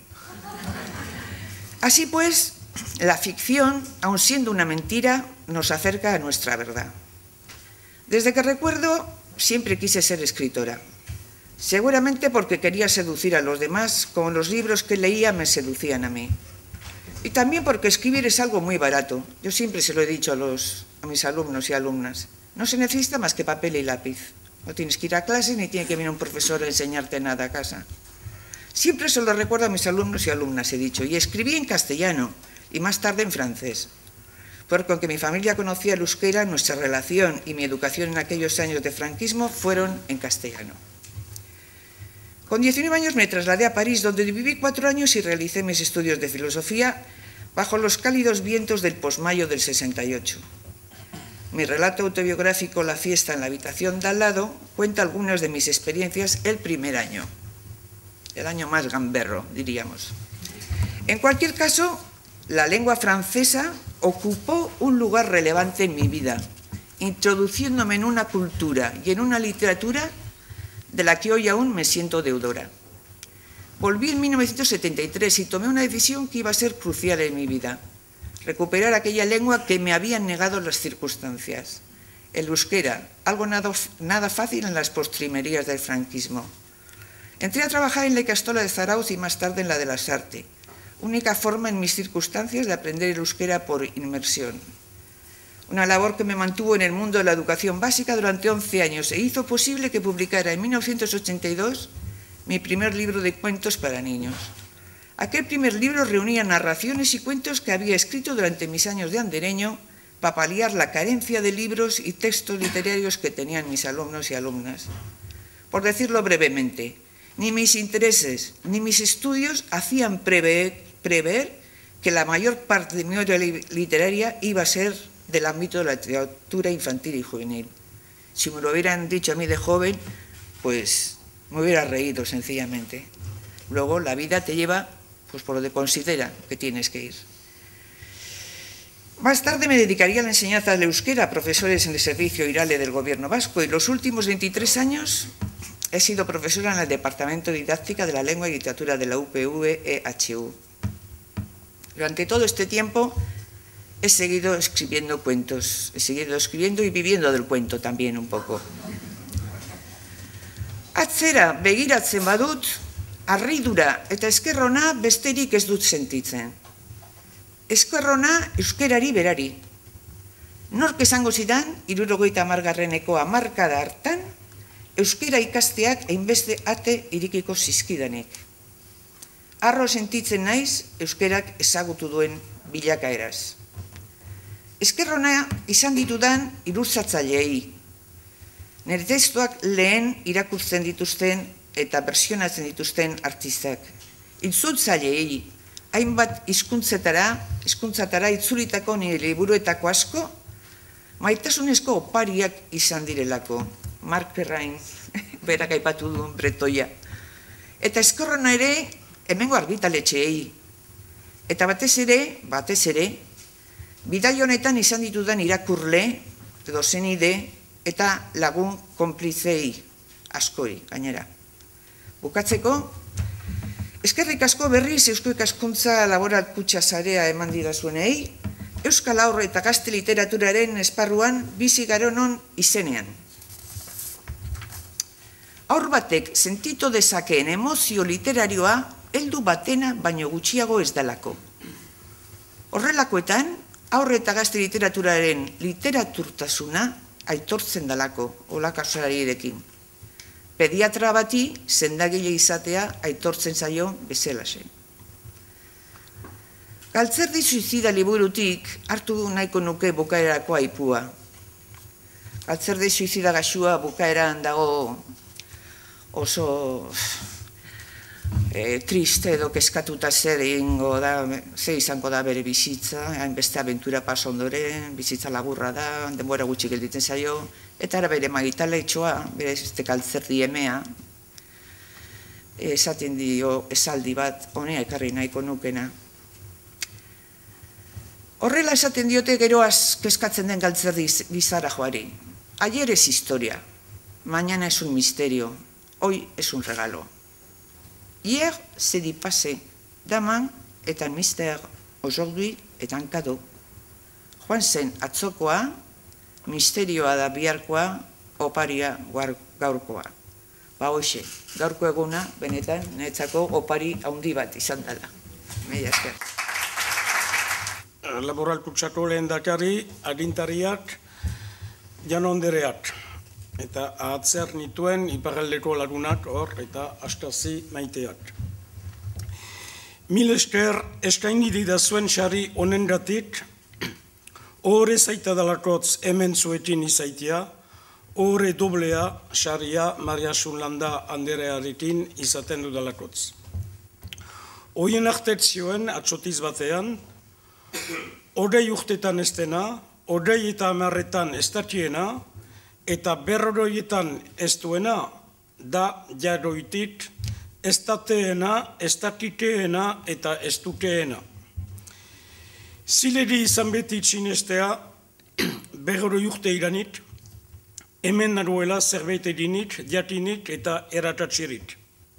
Así pues, la ficción, aun siendo una mentira, nos acerca a nuestra verdad. Desde que recuerdo, siempre quise ser escritora. Seguramente porque quería seducir a los demás, como los libros que leía me seducían a mí. Y también porque escribir es algo muy barato. Yo siempre se lo he dicho a, los, a mis alumnos y alumnas. No se necesita más que papel y lápiz. No tienes que ir a clase ni tiene que venir un profesor a enseñarte nada a casa. Siempre se lo recuerdo a mis alumnos y alumnas, he dicho. Y escribí en castellano y más tarde en francés. Porque aunque mi familia conocía el euskera, nuestra relación y mi educación en aquellos años de franquismo fueron en castellano. Con diecinueve años me trasladé a París, donde viví cuatro años y realicé mis estudios de filosofía bajo los cálidos vientos del posmayo del sesenta y ocho. Mi relato autobiográfico, La fiesta en la habitación de al lado, cuenta algunas de mis experiencias el primer año, el año más gamberro, diríamos. En cualquier caso, la lengua francesa ocupó un lugar relevante en mi vida, introduciéndome en una cultura y en una literatura de la que hoy aún me siento deudora. Volví en mil novecientos setenta y tres y tomé una decisión que iba a ser crucial en mi vida: recuperar aquella lengua que me habían negado las circunstancias. El euskera, algo nada, nada fácil en las postrimerías del franquismo. Entré a trabajar en la Ikastola de Zarauz y más tarde en la de la Sarte, única forma en mis circunstancias de aprender el euskera por inmersión. Una labor que me mantuvo en el mundo de la educación básica durante once años e hizo posible que publicara en mil novecientos ochenta y dos mi primer libro de cuentos para niños. Aquel primer libro reunía narraciones y cuentos que había escrito durante mis años de andereño para paliar la carencia de libros y textos literarios que tenían mis alumnos y alumnas. Por decirlo brevemente, ni mis intereses ni mis estudios hacían prever, prever que la mayor parte de mi obra literaria iba a ser del ámbito de la literatura infantil y juvenil. Si me lo hubieran dicho a mí de joven, pues me hubiera reído sencillamente. Luego la vida te lleva pues por donde considera que tienes que ir. Más tarde me dedicaría a la enseñanza del euskera a profesores en el servicio IRALE del Gobierno vasco y los últimos veintitrés años he sido profesora en el Departamento de Didáctica de la Lengua y Literatura de la U P V E H U. Durante todo este tiempo he seguido escribiendo cuentos, he seguido escribiendo y viviendo del cuento también un poco. Atzera begiratzen badut, harridura eta eskerrona besterik ez dut sentitzen. Eskerrona euskerari berari. Nork esango zidan, hirurogeita hamargarreneko hamarkada hartan, euskera ikasteak hainbeste ate irikiko zizkidanik. Harro sentitzen naiz euskerak ezagutu duen bilakaeraz. Eskerrona izan ditudan ilustratzaileei. Nire testuak lehen irakurtzen dituzten eta bersionatzen dituzten artistak. Itzultzaileei, hainbat hizkuntzetara, hizkuntzatara itzulitako nire liburuetako asko, maitasunezko opariak izan direlako. Mark Perrain, berak aipatu duen bretoia. Eta eskerrona ere, hemengo argitaletxeei. Eta batez ere, batez ere, bidai honetan izan ditudan irakurle, edo zenide, eta lagun konplizei askori, gainera. Bukatzeko, eskerrik asko berriz Eusko Ikaskuntza Laboral Kutxa Sarea eman didazuenei, Euskal Haur eta Gazte literaturaren esparruan bizi garonon izenean. Haur batek sentitu dezakeen emozio literarioa heldu batena baino gutxiago ez dalako. Horrelakoetan, haur eta gazte literaturaren literaturtasuna aitortzen dalako, olakasarirekin. Pediatra bati sendagile izatea aitortzen zaio bezalaxe. Galtzerdi suizida liburutik hartu nahiko nuke bukaerako aipua. Galtzerdi suizida gaxua bukaeran dago oso e, triste edo keskatuta zer egingo da, ze izango da bere bizitza, hainbeste abentura paso ondoren, bizitza laburra da, denbora gutxi gelditzen zaio, eta ara bere magitaletxoa, bere este galtzerdi emea, esaten dio esaldi bat, honea ekarri nahiko nukena. Horrela esaten diote geroaz keskatzen den galtzerdi gizara joari. Ayer es historia, mañana es un misterio, hoy es un regalo. Hier se dit passé, demain est un mystère, aujourd'hui est un cadeau. Joan zen atzokoa, misterioa da biharkoa, oparia gaurkoa. Ba hoxe, gaurko eguna, benetan, niretzako opari handi bat izan dela. Mila esker. Laboral kutsako lehendakari, agintariak, janondereak. Eta ahatzer nituen iparraldeko lagunak hor eta astazi maiteak. Mil esker eskaini didazuen xari honengatik, ohore zaita dalakotz hemen zuekin izaitia, ohore doblea xaria Maria Sunlanda anderearekin izaten dudalakotz. Hoien artetzioen atsotiz batean, horrei urtetan ez dena, horrei eta amarretan ez dakiena, eta berroietan ez duena, da jaroitik, ez dateena, ez dakiteena eta ez duteena. Zileri izan beti txinestea, berroi urte iranik, hemen naruela zerbait edinik, jatinik eta eratatsirik.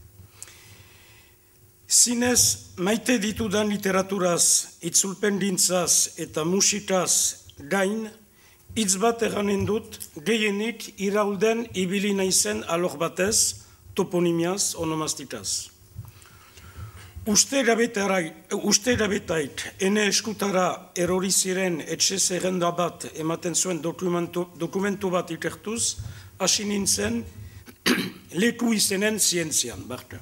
Zinez, maite ditudan literaturaz, itzulpen dintzaz eta musikaz gain, hitz bat eganen dut, gehienik iraulden ibili naizen alor batez, toponimiaz, onomastikaz. Uste gabetait, ene eskutara erori ziren etxe zerrenda bat ematen zuen dokumentu bat ikertuz, hasi nintzen leku izenen zientzian, barka.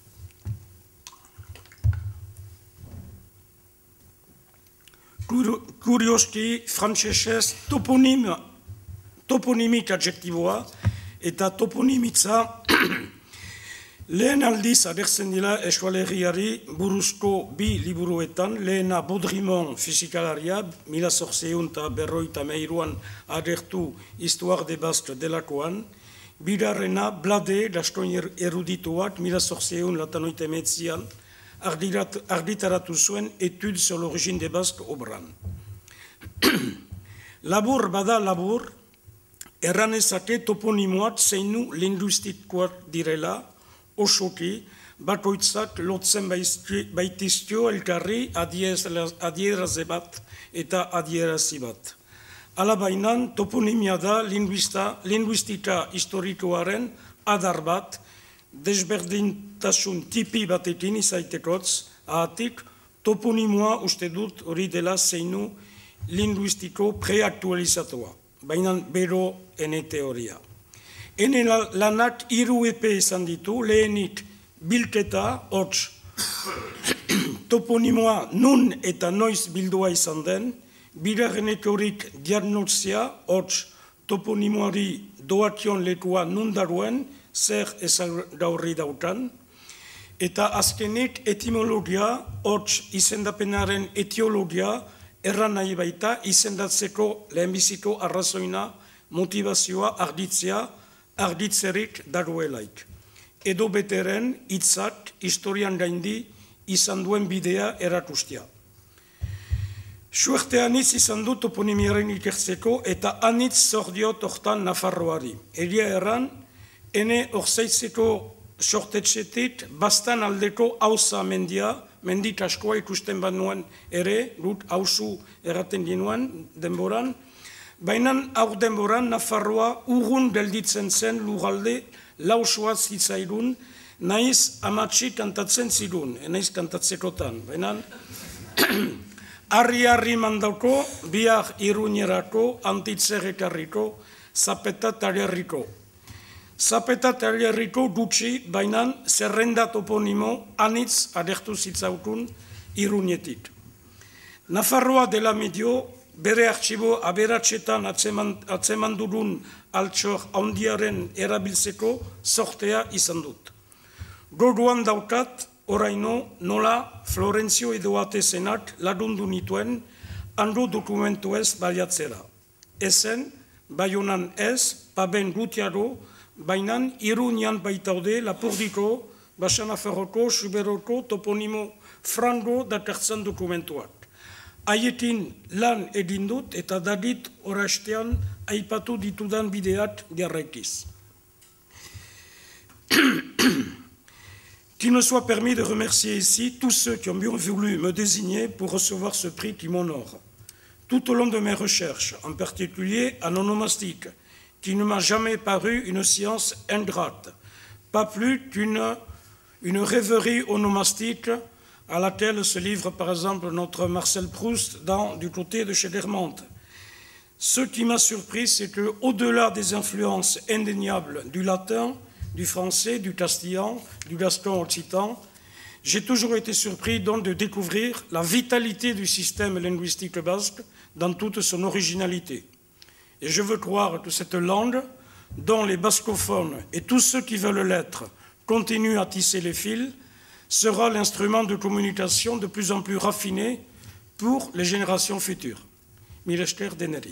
Kurioski, frantsesez, toponimik adjektiboa eta toponimitza lehen aldiz agertzen dira eskualerriari buruzko bi liburuetan, lehena Baudrimont fisikalaria, mila zortziehun eta berroita meiruan agertu Histoire de Basque delakoan, bigarrena Blade, lastoin erudituak, mila zortziehun latanoita emetzian, argitaratu zuen Etudes sur l'origine des Basques obran. Labur bada labur, erranezake toponimoak zeinu linguistikoak direla, osoki, bakoitzak lotzen baitizkio elkarri adieraze bat eta adierazi bat. Alabainan, toponimia da linguistika historikoaren adar bat, desberdintasun tipi batekin izaitekotz, ahatik toponimoa uste dut hori dela zeinu linguistiko preaktualizatua, baina bero ene teoria. Ene lanak hiru epe izan ditu, lehenik bilketa, hots, toponimoa nun eta noiz bildua izan den, bigarrenek horik diagnozia, hots, toponimoari doakion lekua nun daruen, zer ezagaurri dautan, eta azkenik etimologia, hots izendapenaren etiologia, erran nahi baita izendatzeko lehenbiziko arrazoina, motivazioa, argitzea, argitzerik dagoelaik. Edo beteren hitzak historian gaindi izan duen bidea erakustia. Suerte anitz izan du toponimiaren ikertzeko eta anitz zordiot hortan Nafarroari. Egia erran, ene orzeitzeko sortetxetik bastan aldeko hauza mendia mendit askoa ikusten banuen ere, dut hauzu erraten dinuen denboran, baina aur denboran Nafarroa urrun gelditzen zen lurralde lausua zitzaidun, naiz amatsi kantatzen zidun, naiz kantatzekotan, baina harri-harri mandauko, bihar iruñerako, antitzerrekarriko, zapeta talerriko. Zapeta talerriko dutxi, baina zerrenda toponimo anitz adertu zitzaukun iruñetik. Nafarroa dela medio, bere artxibo aberatsetan atzeman dudun altxor handiaren erabiltzeko sortea izan dut. Gogoan daukat, oraino nola Florentzio Edoate zenak lagundu nituen hando dokumentu ez baliatzera. Ezen, Baionan ez, paben gutiago, bainan Iruñan baitaude Lapurdiko, Baixanafarroko, Suberoko, toponimo frango dakartzen dokumentuak. Haiekin lan egin dut eta dadit orastean aipatu ditudan bideak jarraikiz. Qu'il me soit permis de remercier ici tous ceux qui ont bien voulu me désigner pour recevoir ce prix qui m'honore. Tout au long de mes recherches, en particulier en onomastique, qui ne m'a jamais paru une science ingrate, pas plus qu'une une rêverie onomastique à laquelle se livre par exemple notre Marcel Proust dans, du côté de chez Dermante. Ce qui m'a surpris, c'est qu'au-delà des influences indéniables du latin, du français, du castillan, du gascon occitan, j'ai toujours été surpris donc de découvrir la vitalité du système linguistique basque dans toute son originalité. Et je veux croire que cette langue, dont les bascophones et tous ceux qui veulent l'être continuent à tisser les fils, sera l'instrument de communication de plus en plus raffiné pour les générations futures. Mil esker deneri.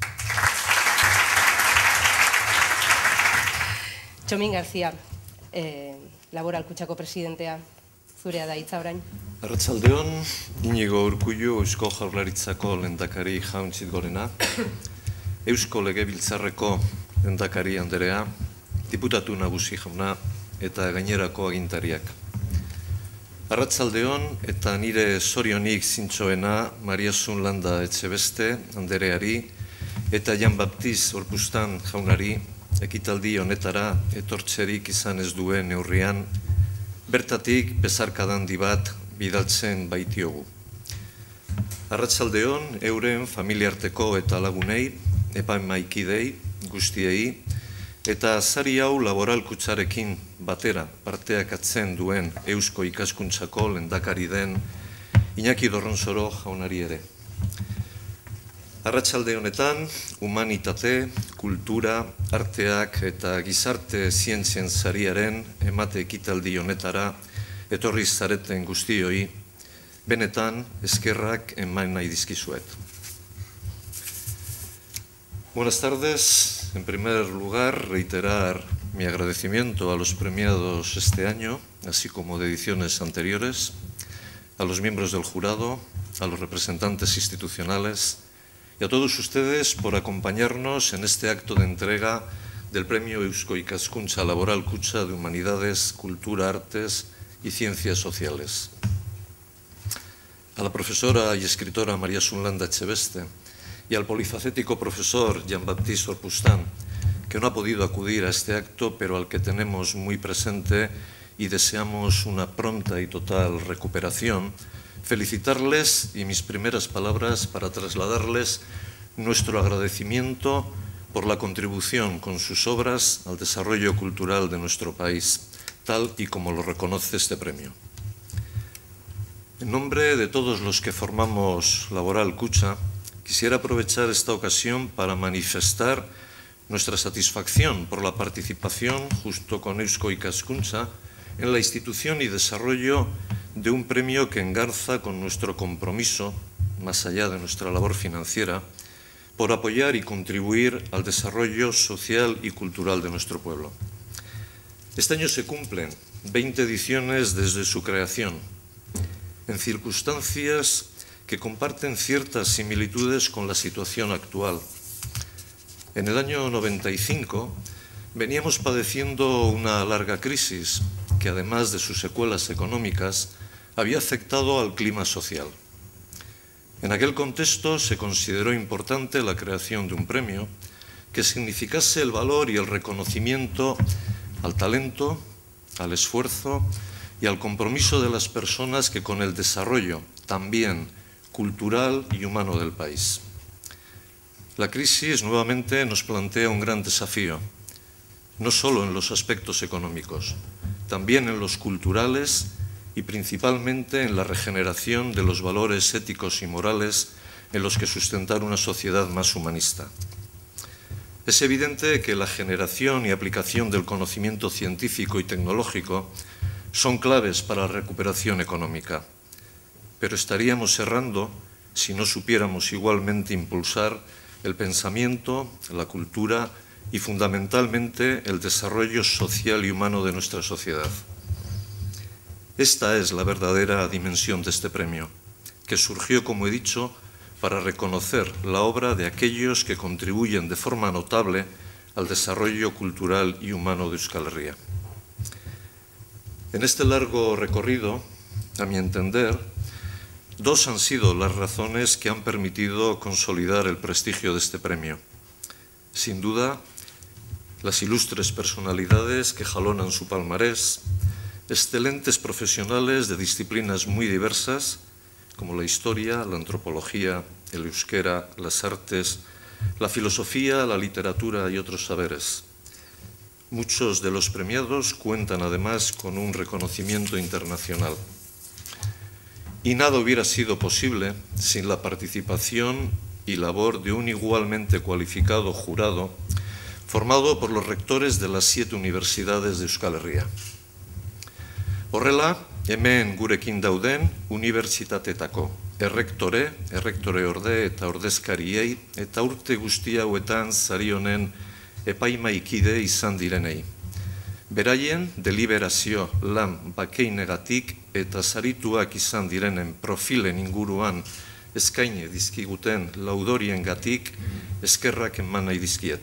Txomin García, eh, Laboral Kutxako presidentea, zurea da hitza orain. Arratsaldeon, Inigo Urkullu, Eusko Jaurlaritzako lehendakari jauntxit gorena, Eusko Legebiltzarreko lehendakari anderea, diputatu nagusi jauna eta gainerako agintariak. Arratsaldeon eta nire zorionik zintzoena Mariasun Landa Etxebeste andereari eta Jan Baptiz Orpustan jaunari ekitaldi honetara etortzerik izan ez duen neurrian, bertatik bezarkadandi bat bidaltzen baitiogu. Arratsaldeon euren familiarteko eta lagunei, epaimaikidei, guztiei, eta sari hau Laboral Kutxarekin batera parteak atzen duen Eusko Ikaskuntzako lehendakari den Iñaki Dorronsoro jaunari ere. Arratsalde honetan, humanitate, kultura, arteak eta gizarte zientzien sariaren emate ekitaldi honetara etorri zareten guztioi, benetan eskerrak eman nahi dizkizuet. Buenas tardes. En primer lugar, reiterar mi agradecimiento a los premiados este año, así como de ediciones anteriores, a los miembros del jurado, a los representantes institucionales y a todos ustedes por acompañarnos en este acto de entrega del Premio Eusko Ikaskuntza Laboral Kutxa de Humanidades, Cultura, Artes y Ciencias Sociales. A la profesora y escritora Mariasun Landa Etxebeste y al polifacético profesor Jan Baptist Orpustan, que no ha podido acudir a este acto, pero al que tenemos muy presente y deseamos una pronta y total recuperación, felicitarles y mis primeras palabras para trasladarles nuestro agradecimiento por la contribución con sus obras al desarrollo cultural de nuestro país, tal y como lo reconoce este premio. En nombre de todos los que formamos Laboral Kutxa, quisiera aprovechar esta ocasión para manifestar nuestra satisfacción por la participación, junto con Eusko Ikaskuntza, en la institución y desarrollo de un premio que engarza con nuestro compromiso, más allá de nuestra labor financiera, por apoyar y contribuir al desarrollo social y cultural de nuestro pueblo. Este año se cumplen veinte ediciones desde su creación, en circunstancias que comparten ciertas similitudes con la situación actual. En el año noventa y cinco veníamos padeciendo una larga crisis que, además de sus secuelas económicas, había afectado al clima social. En aquel contexto se consideró importante la creación de un premio que significase el valor y el reconocimiento al talento, al esfuerzo y al compromiso de las personas que con el desarrollo también cultural y humano del país. La crisis nuevamente nos plantea un gran desafío, no solo en los aspectos económicos, también en los culturales y principalmente en la regeneración de los valores éticos y morales en los que sustentar una sociedad más humanista. Es evidente que la generación y aplicación del conocimiento científico y tecnológico son claves para la recuperación económica, pero estaríamos errando si no supiéramos igualmente impulsar el pensamiento, la cultura y fundamentalmente el desarrollo social y humano de nuestra sociedad. Esta es la verdadera dimensión de este premio, que surgió, como he dicho, para reconocer la obra de aquellos que contribuyen de forma notable al desarrollo cultural y humano de Euskal Herria. En este largo recorrido, a mi entender, dos han sido las razones que han permitido consolidar el prestigio de este premio. Sin duda, las ilustres personalidades que jalonan su palmarés, excelentes profesionales de disciplinas muy diversas, como la historia, la antropología, el euskera, las artes, la filosofía, la literatura y otros saberes. Muchos de los premiados cuentan además con un reconocimiento internacional. Y nada hubiera sido posible sin la participación y labor de un igualmente cualificado jurado formado por los rectores de las siete universidades de Euskal Herria. Horrela, hemen gurekin dauden unibertsitateetako errektore, errektore orde eta ordezkariei eta urte guzti hauetan sari honen epaimaikide izan direnei. Beraien deliberazio lan bakeinegatik eta sarituak izan direnen profilen inguruan eskaine dizkiguten laudoriengatik eskerrak eman nahi dizkiet.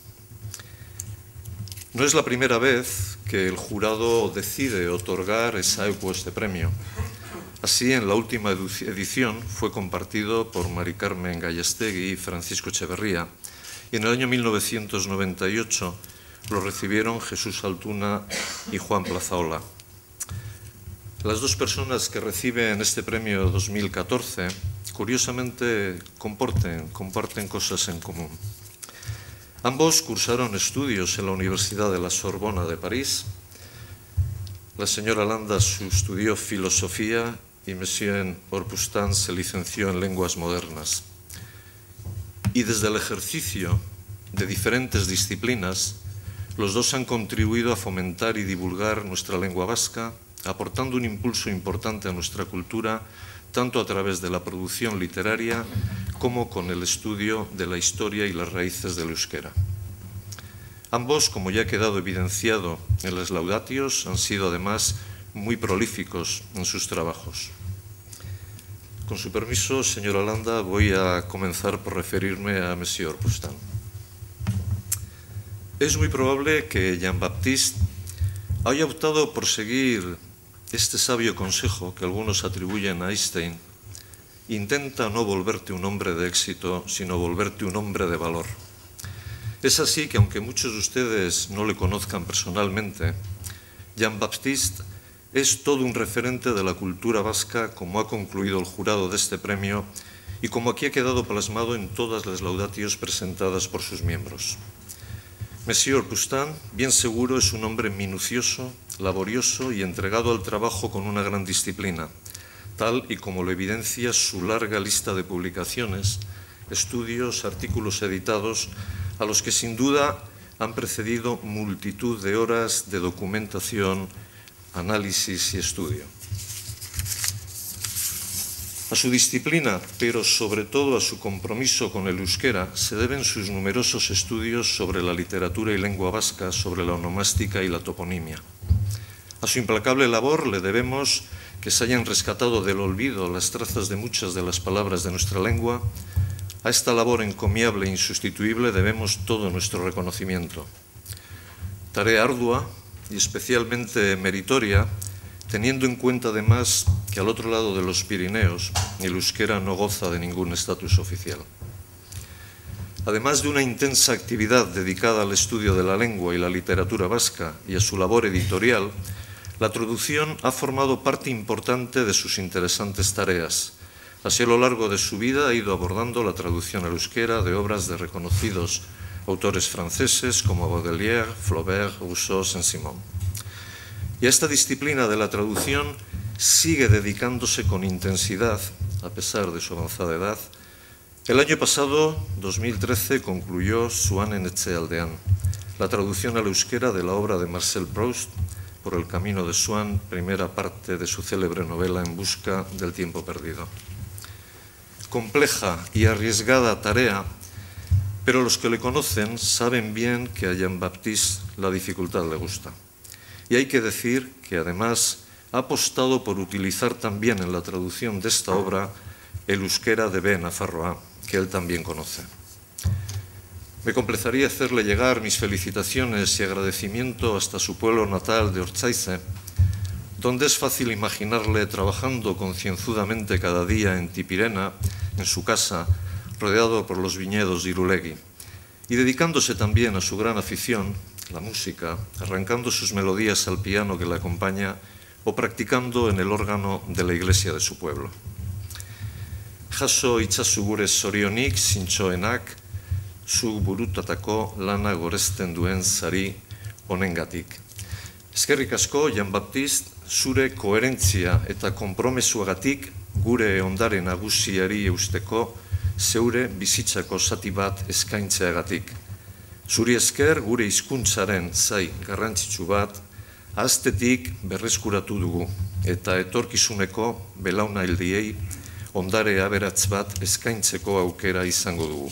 No es la primera vez que el jurado decide otorgar exaequo este premio. Así, en la última edición fue compartido por Mari Carmen Gallastegui y Francisco Echeverría, y en el año mil novecientos noventa y ocho lo recibieron Jesús Altuna y Juan Plazaola. Las dos personas que reciben este premio dos mil catorce, curiosamente, comparten, comparten cosas en común. Ambos cursaron estudios en la Universidad de la Sorbona de París. La señora Landa estudió filosofía y Monsieur Orpustan se licenció en lenguas modernas. Y desde el ejercicio de diferentes disciplinas, los dos han contribuido a fomentar y divulgar nuestra lengua vasca, aportando un impulso importante a nuestra cultura, tanto a través de la producción literaria como con el estudio de la historia y las raíces del euskera. Ambos, como ya ha quedado evidenciado en las laudatios, han sido además muy prolíficos en sus trabajos. Con su permiso, señora Landa, voy a comenzar por referirme a Monsieur Orpustan. Es muy probable que Jean-Baptiste haya optado por seguir este sabio consejo que algunos atribuyen a Einstein: intenta no volverte un hombre de éxito, sino volverte un hombre de valor. Es así que, aunque muchos de ustedes no le conozcan personalmente, Jean-Baptiste es todo un referente de la cultura vasca, como ha concluido el jurado de este premio y como aquí ha quedado plasmado en todas las laudatios presentadas por sus miembros. Monsieur Orpustan, bien seguro, es un hombre minucioso, laborioso y entregado al trabajo con una gran disciplina, tal y como lo evidencia su larga lista de publicaciones, estudios, artículos editados, a los que sin duda han precedido multitud de horas de documentación, análisis y estudio. A su disciplina, pero sobre todo a su compromiso con el euskera, se deben sus numerosos estudios sobre la literatura y lengua vasca, sobre la onomástica y la toponimia. A su implacable labor le debemos que se hayan rescatado del olvido las trazas de muchas de las palabras de nuestra lengua. A esta labor encomiable e insustituible debemos todo nuestro reconocimiento. Tarea ardua y especialmente meritoria teniendo en cuenta además que al otro lado de los Pirineos el euskera no goza de ningún estatus oficial. Además de una intensa actividad dedicada al estudio de la lengua y la literatura vasca y a su labor editorial, la traducción ha formado parte importante de sus interesantes tareas. Así, a lo largo de su vida ha ido abordando la traducción al euskera de obras de reconocidos autores franceses como Baudelaire, Flaubert, Rousseau, Saint-Simon. Y a esta disciplina de la traducción sigue dedicándose con intensidad, a pesar de su avanzada edad. El año pasado, dos mil trece, concluyó Zuanen Etxealdean, la traducción al euskera de la obra de Marcel Proust, Por el camino de Swann, primera parte de su célebre novela En busca del tiempo perdido. Compleja y arriesgada tarea, pero los que le conocen saben bien que a Jean-Baptiste la dificultad le gusta. Y hay que decir que además ha apostado por utilizar también en la traducción de esta obra el euskera de B. Nafarroa, que él también conoce. Me complacería hacerle llegar mis felicitaciones y agradecimiento hasta su pueblo natal de Ortzaize, donde es fácil imaginarle trabajando concienzudamente cada día en Tipirena, en su casa, rodeado por los viñedos de Irulegui, y dedicándose también a su gran afición, la música, arrancando sus melodías al piano que le acompaña o practicando en el órgano de la iglesia de su pueblo. Jaso itzazu gure zorionik, zintzoenak, zu burutatako lana goresten duen sari honengatik. Eskerrik asko, Jean-Baptiste, zure koherentzia eta konpromesuagatik gure ondare nagusiari eusteko zeure bizitzako zati bat eskaintzeagatik. Zuri esker gure hizkuntzaren zai garrantzitsu bat ahaztetik berreskuratu dugu eta etorkizuneko belaunaldiei ondare aberats bat eskaintzeko aukera izango dugu.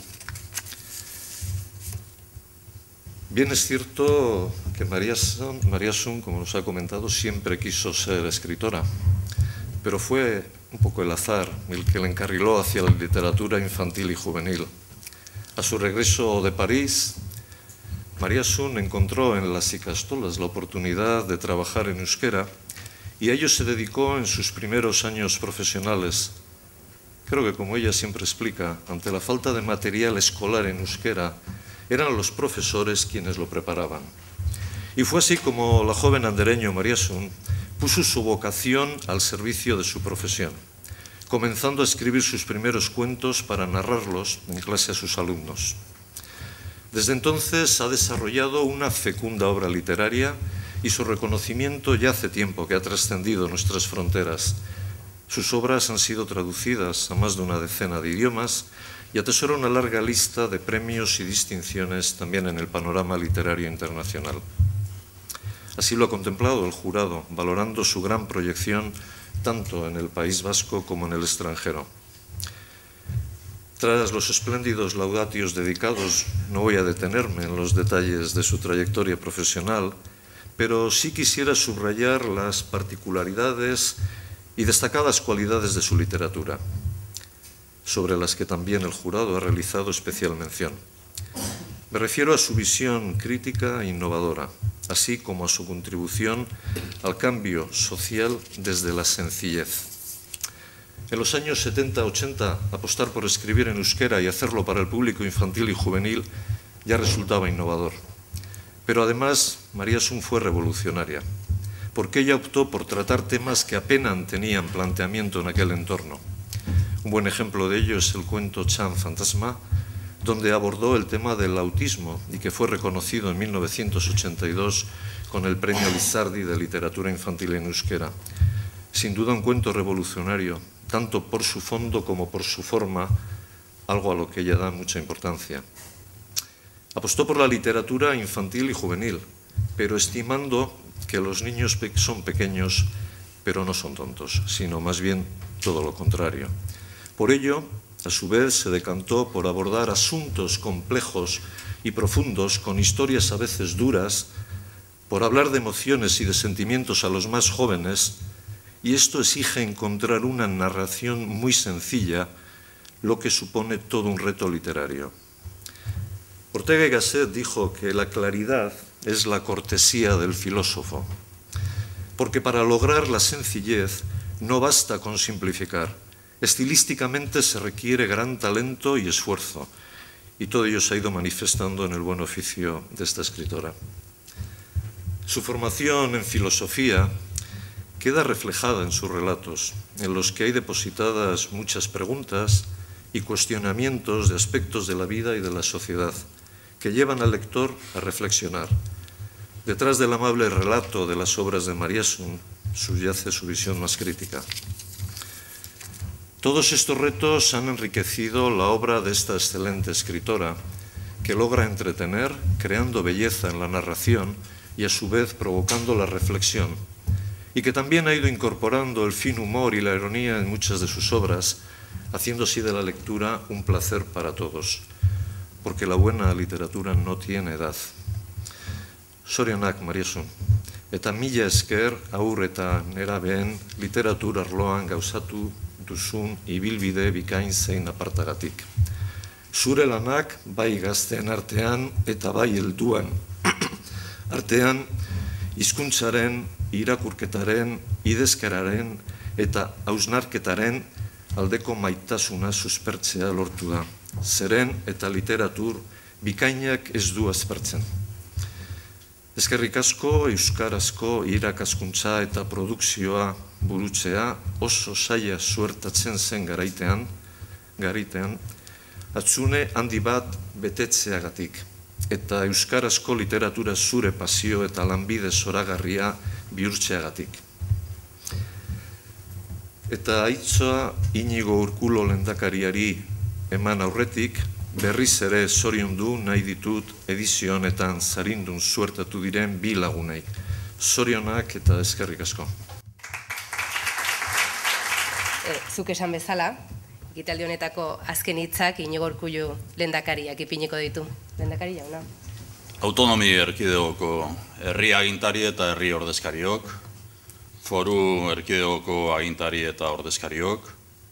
Bien, es cierto que María Sun, como nos ha comentado, siempre quiso ser escritora, pero fue un poco el azar el que le encarriló hacia la literatura infantil y juvenil. A su regreso de París, María Sun encontró en las Ikastolas la oportunidad de trabajar en euskera y a ello se dedicó en sus primeros años profesionales. Creo que, como ella siempre explica, ante la falta de material escolar en euskera, eran los profesores quienes lo preparaban. Y fue así como la joven andereño María Sun puso su vocación al servicio de su profesión, comenzando a escribir sus primeros cuentos para narrarlos en clase a sus alumnos. Desde entonces ha desarrollado una fecunda obra literaria y su reconocimiento ya hace tiempo que ha trascendido nuestras fronteras. Sus obras han sido traducidas a más de una decena de idiomas y atesora una larga lista de premios y distinciones también en el panorama literario internacional. Así lo ha contemplado el jurado, valorando su gran proyección tanto en el País Vasco como en el extranjero. Tras los espléndidos laudatios dedicados, no voy a detenerme en los detalles de su trayectoria profesional, pero sí quisiera subrayar las particularidades y destacadas cualidades de su literatura, sobre las que también el jurado ha realizado especial mención. Me refiero a su visión crítica e innovadora, así como a su contribución al cambio social desde la sencillez. En los años setenta ochenta, apostar por escribir en euskera y hacerlo para el público infantil y juvenil ya resultaba innovador. Pero además, María Sun fue revolucionaria, porque ella optó por tratar temas que apenas tenían planteamiento en aquel entorno. Un buen ejemplo de ello es el cuento Chan Fantasma, donde abordó el tema del autismo y que fue reconocido en mil novecientos ochenta y dos con el Premio Lizardi de Literatura Infantil en Euskera. Sin duda un cuento revolucionario, tanto por su fondo como por su forma, algo a lo que ella da mucha importancia. Apostó por la literatura infantil y juvenil, pero estimando que los niños son pequeños, pero no son tontos, sino más bien todo lo contrario. Por ello, a su vez, se decantó por abordar asuntos complejos y profundos, con historias a veces duras, por hablar de emociones y de sentimientos a los más jóvenes, y esto exige encontrar una narración muy sencilla, lo que supone todo un reto literario. Ortega y Gasset dijo que la claridad es la cortesía del filósofo. porque para lograr la sencillez no basta con simplificar. Estilísticamente se requiere gran talento y esfuerzo, y todo ello se ha ido manifestando en el buen oficio de esta escritora. Su formación en filosofía queda reflejada en sus relatos, en los que hay depositadas muchas preguntas y cuestionamientos de aspectos de la vida y de la sociedad, que llevan al lector a reflexionar. Detrás del amable relato de las obras de Mariasun subyace su visión más crítica. Todos estos retos han enriquecido la obra de esta excelente escritora, que logra entretener, creando belleza en la narración y a su vez provocando la reflexión, y que también ha ido incorporando el fin humor y la ironía en muchas de sus obras, haciendo así de la lectura un placer para todos, porque la buena literatura no tiene edad. Zorionak, Mariasun, eta mila esker haur eta nerabeen literatura arloan gauzatu duzun ibilbide bikain zein apartagatik. Zure lanak bai gazteen artean eta bai helduan artean hizkuntzaren, irakurketaren, idezkeraren eta hausnarketaren aldeko maitasuna suspertzea lortu da. Zeren eta literatur bikainak ez du aspertzen. Eskerrik asko euskarazko irakaskuntza eta produkzioa burutzea oso zaila suertatzen zen garaitean, garitean, atzune handi bat betetzeagatik, eta euskarazko literatura zure pasio eta lanbide zoragarria bihurtzeagatik. Eta aitzoa Inigo Urkulo lehendakariari eman aurretik, berriz ere zoriondu nahi ditut edizio honetan zarindun suertatu diren bi lagunei. Zorionak eta eskerrik asko. Zuk esan bezala, ekitaldi honetako azken hitzak Inigo Urkullu lehendakariak ipiniko ditu. Lehendakari jauna. Autonomi erkidegoko herri agintari eta herri ordezkariok, foru erkidegoko agintari eta ordezkariok,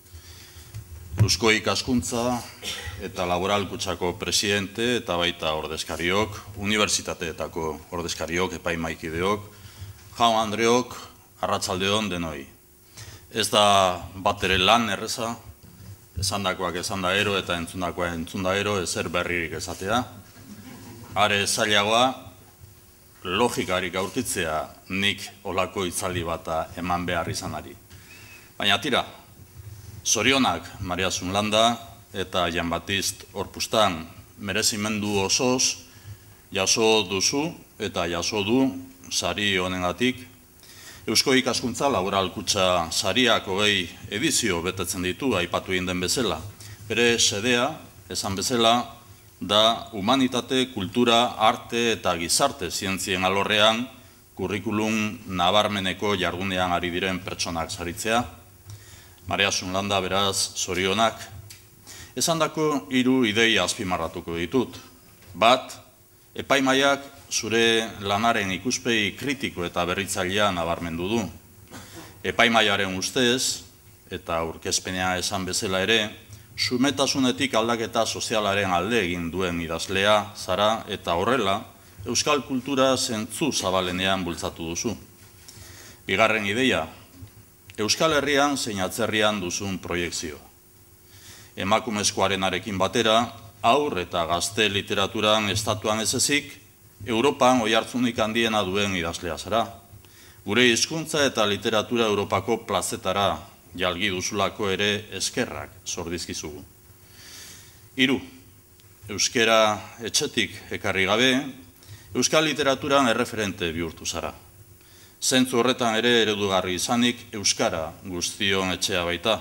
Eusko ikaskuntza eta laboral kutsako presidente eta baita ordezkariok, unibertsitateetako ordezkariok, epaimaikideok, jaun Andreok, arratsaldeon denoi. Ez da bat ere lan erreza, esandakoak esan da ero eta entzundakoa entzun da ero, ezer berririk esatea. Are zailagoa, logikarik aurkitzea nik olako itzaldi bata eman behar izanari. Baina tira, zorionak Mariasun Landa eta Jan Batist Orpustan merezimendu osoz jaso duzu eta jaso du sari honengatik. Eusko ikaskuntza laboral kutxa sariak hogei edizio betetzen ditu aipatu egin den bezala. Bere sedea, esan bezala, da humanitate, kultura, arte eta gizarte zientzien alorrean kurrikulum nabarmeneko jardunean ari diren pertsonak saritzea. Mariasun Landa beraz zorionak. Esandako hiru ideia azpimarratuko ditut. Bat, epaimaiak zure lanaren ikuspegi kritiko eta berritzailea nabarmendu du. Epaimaiaren ustez, eta aurkezpenea esan bezala ere, sumetasunetik aldaketa sozialaren alde egin duen idazlea, zara eta horrela, euskal kultura zentzu zabalenean bultzatu duzu. Bigarren ideia, Euskal Herrian zein atzerrian duzun proiektzio. Emakumezkoarenarekin batera, aur eta gazte literaturan estatuan ez ezik, Europan oihartzunik handiena duen idazlea zara. Gure hizkuntza eta literatura Europako plazetara jalgi duzulako ere eskerrak zordizkizugu. Hiru, euskera etxetik ekarri gabe, euskal literaturan erreferente bihurtu zara. Zentzu horretan ere eredugarri izanik euskara guztion etxea baita.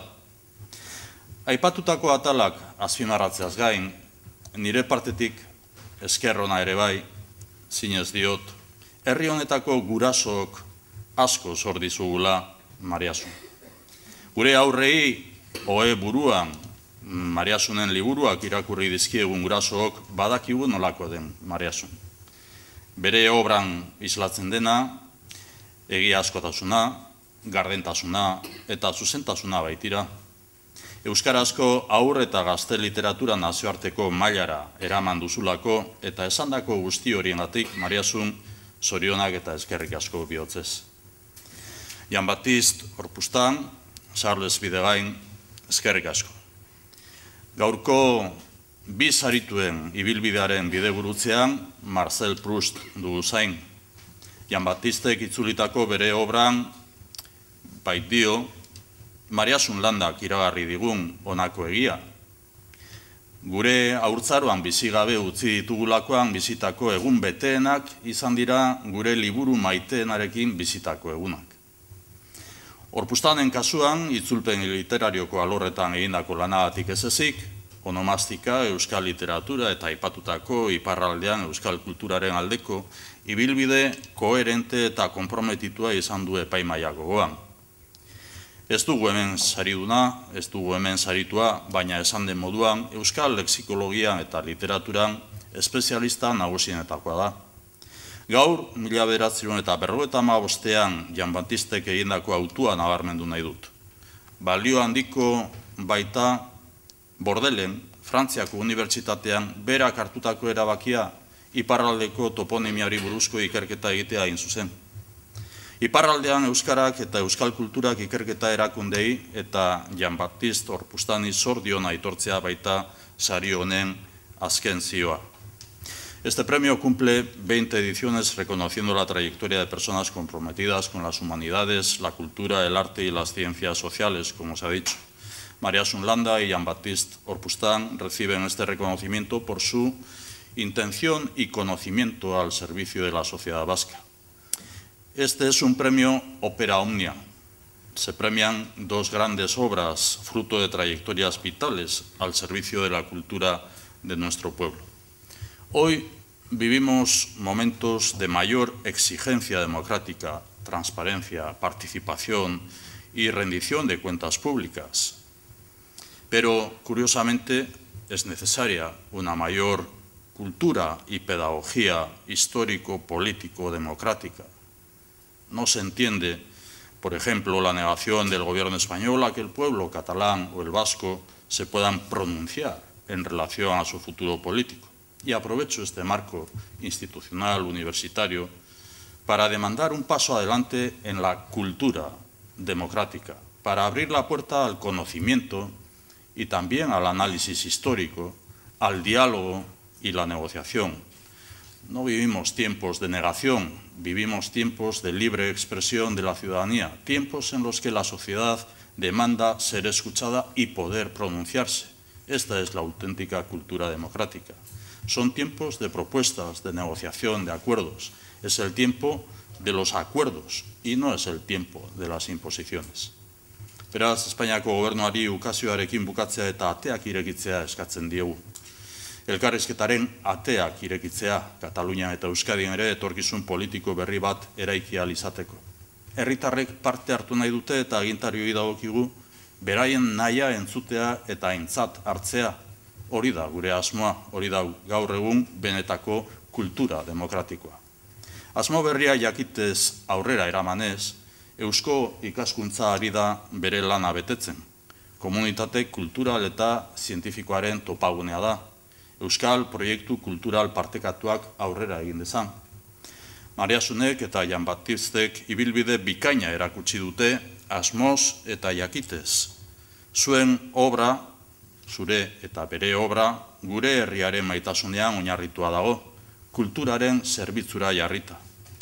Aipatutako atalak azpimarratzeaz gain, nire partetik eskerrona ere bai, zinez diot, herri honetako gurasook asko zordizugula Mariasun. Gure aurrei, oe buruan, Mariasunen liburuak irakurri dizkiegun gurasook badakigu nolako den Mariasun. Bere obran islatzen dena, egia askotasuna, gardentasuna eta zuzentasuna baitira. Euskarazko aur eta gazte literatura nazioarteko mailara eraman duzulako eta esandako guzti horiengatik Mariasun zorionak eta eskerrik asko bihotzez. Jan Batist Orpustan, Charles Bidegain, eskerrik asko. Gaurko bi sarituen ibilbidearen bidegurutzean Marcel Proust dugu zain. Jan Batistek itzulitako bere obran baitio Mariasun Landak iragarri digun honako egia. Gure haurtzaroan bizigabe utzi ditugulakoan bizitako egun beteenak izan dira gure liburu maiteenarekin bizitako egunak. Orpustanen kasuan, itzulpen literarioko alorretan egindako lanagatik ez ezik, onomastika, euskal literatura eta aipatutako iparraldean euskal kulturaren aldeko ibilbide koherente eta konprometitua izan du epaimaia gogoan. Ez dugu hemen sariduna, ez dugu hemen saritua, baina esan den moduan euskal lexikologian eta literaturan espezialista nagusienetakoa da. Gaur, mila bederatziehun eta berrogeita hamabostean Jan Batistek egindako autua nabarmendu nahi dut. Balio handiko baita Bordelen, Frantziako unibertsitatean, berak hartutako erabakia iparraldeko toponimiari buruzko ikerketa egitea egin zuzen. Iparraldean euskarak eta euskal kulturak ikerketa erakundei eta Jan Batist Orpustani zor diona aitortzea baita sari honen azken zioa. Este premio cumple veinte ediciones reconociendo la trayectoria de personas comprometidas con las humanidades, la cultura, el arte y las ciencias sociales, como se ha dicho. Mariasun Landa y Jan Batist Orpustan reciben este reconocimiento por su intención y conocimiento al servicio de la sociedad vasca. Este es un premio opera omnia. Se premian dos grandes obras, fruto de trayectorias vitales al servicio de la cultura de nuestro pueblo. Hoy vivimos momentos de mayor exigencia democrática, transparencia, participación y rendición de cuentas públicas. Pero, curiosamente, es necesaria una mayor cultura y pedagogía histórico-político-democrática. No se entiende, por ejemplo, la negación del gobierno español a que el pueblo catalán o el vasco se puedan pronunciar en relación a su futuro político. Y aprovecho este marco institucional, universitario, para demandar un paso adelante en la cultura democrática, para abrir la puerta al conocimiento y también al análisis histórico, al diálogo y la negociación. No vivimos tiempos de negación, vivimos tiempos de libre expresión de la ciudadanía, tiempos en los que la sociedad demanda ser escuchada y poder pronunciarse. Esta es la auténtica cultura democrática. Son tiempos de propuestas, de negociación, de acuerdos. Es el tiempo de los acuerdos y no es el tiempo de las imposiciones. Beraz, Espainiako gobernuari ukazioarekin bukatzea eta ateak irekitzea eskatzen diegu. Elkarrizketaren ateak irekitzea, Katalunia eta Euskadin ere etorkizun politiko berri bat eraiki ahal izateko. Herritarrek parte hartu nahi dute eta agintarioi dagokigu, beraien nahia entzutea eta aintzat hartzea. Hori da gure asmoa, hori da gaur egun benetako kultura demokratikoa. Asmo berria jakitez aurrera eramanez, eusko ikaskuntza ari da bere lana betetzen. Komunitate kultural eta zientifikoaren topagunea da. Euskal proiektu kultural partekatuak aurrera egin dezan. Mariasunek eta Jan Batistek ibilbide bikaina erakutsi dute asmoz eta jakitez. Zuen obra, zure eta bere obra, gure herriaren maitasunean oinarritua dago, kulturaren zerbitzura jarrita.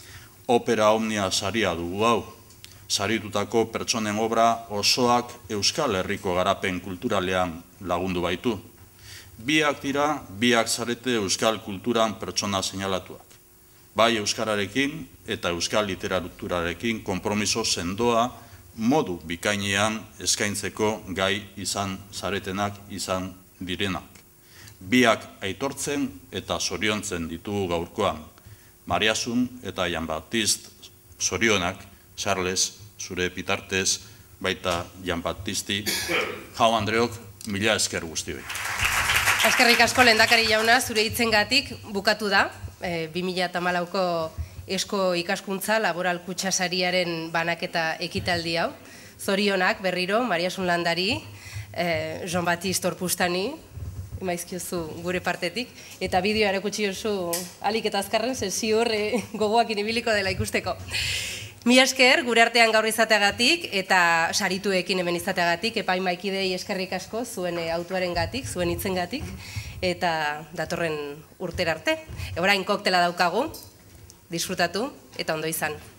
Opera omnia saria dugu hau, saritutako pertsonen obra osoak Euskal Herriko garapen kulturalean lagundu baitu. Biak dira, biak zarete euskal kulturan pertsona seinalatuak. Bai euskararekin eta euskal literaturarekin konpromiso sendoa modu bikainean eskaintzeko gai izan zaretenak izan direnak. Biak aitortzen eta zoriontzen ditugu gaurkoan. Mariasun eta Jan Batist zorionak, Charles, zure bitartez, baita Jan Batisti, jau Andreok, mila esker guztioi. Eskerrik asko lehendakari jauna, zure hitzengatik bukatu da, bi mila hamalauko esko ikaskuntza laboral kutsasariaren banaketa ekitaldi hau. Zorionak berriro, Mariasun Landari, Jan Batist Orpustani, maizkiozu gure partetik, eta bideoa erakutsi oso alik eta azkarren, ze ziur gogoak inibiliko dela ikusteko. Mi esker, gure artean gaur izateagatik eta sarituekin hemen izateagatik, epaimaikidei eskerrik asko zuen autuaren gatik, zuen hitzen gatik, eta datorren urtera arte. Orain koktela daukagu, disfrutatu eta ondo izan.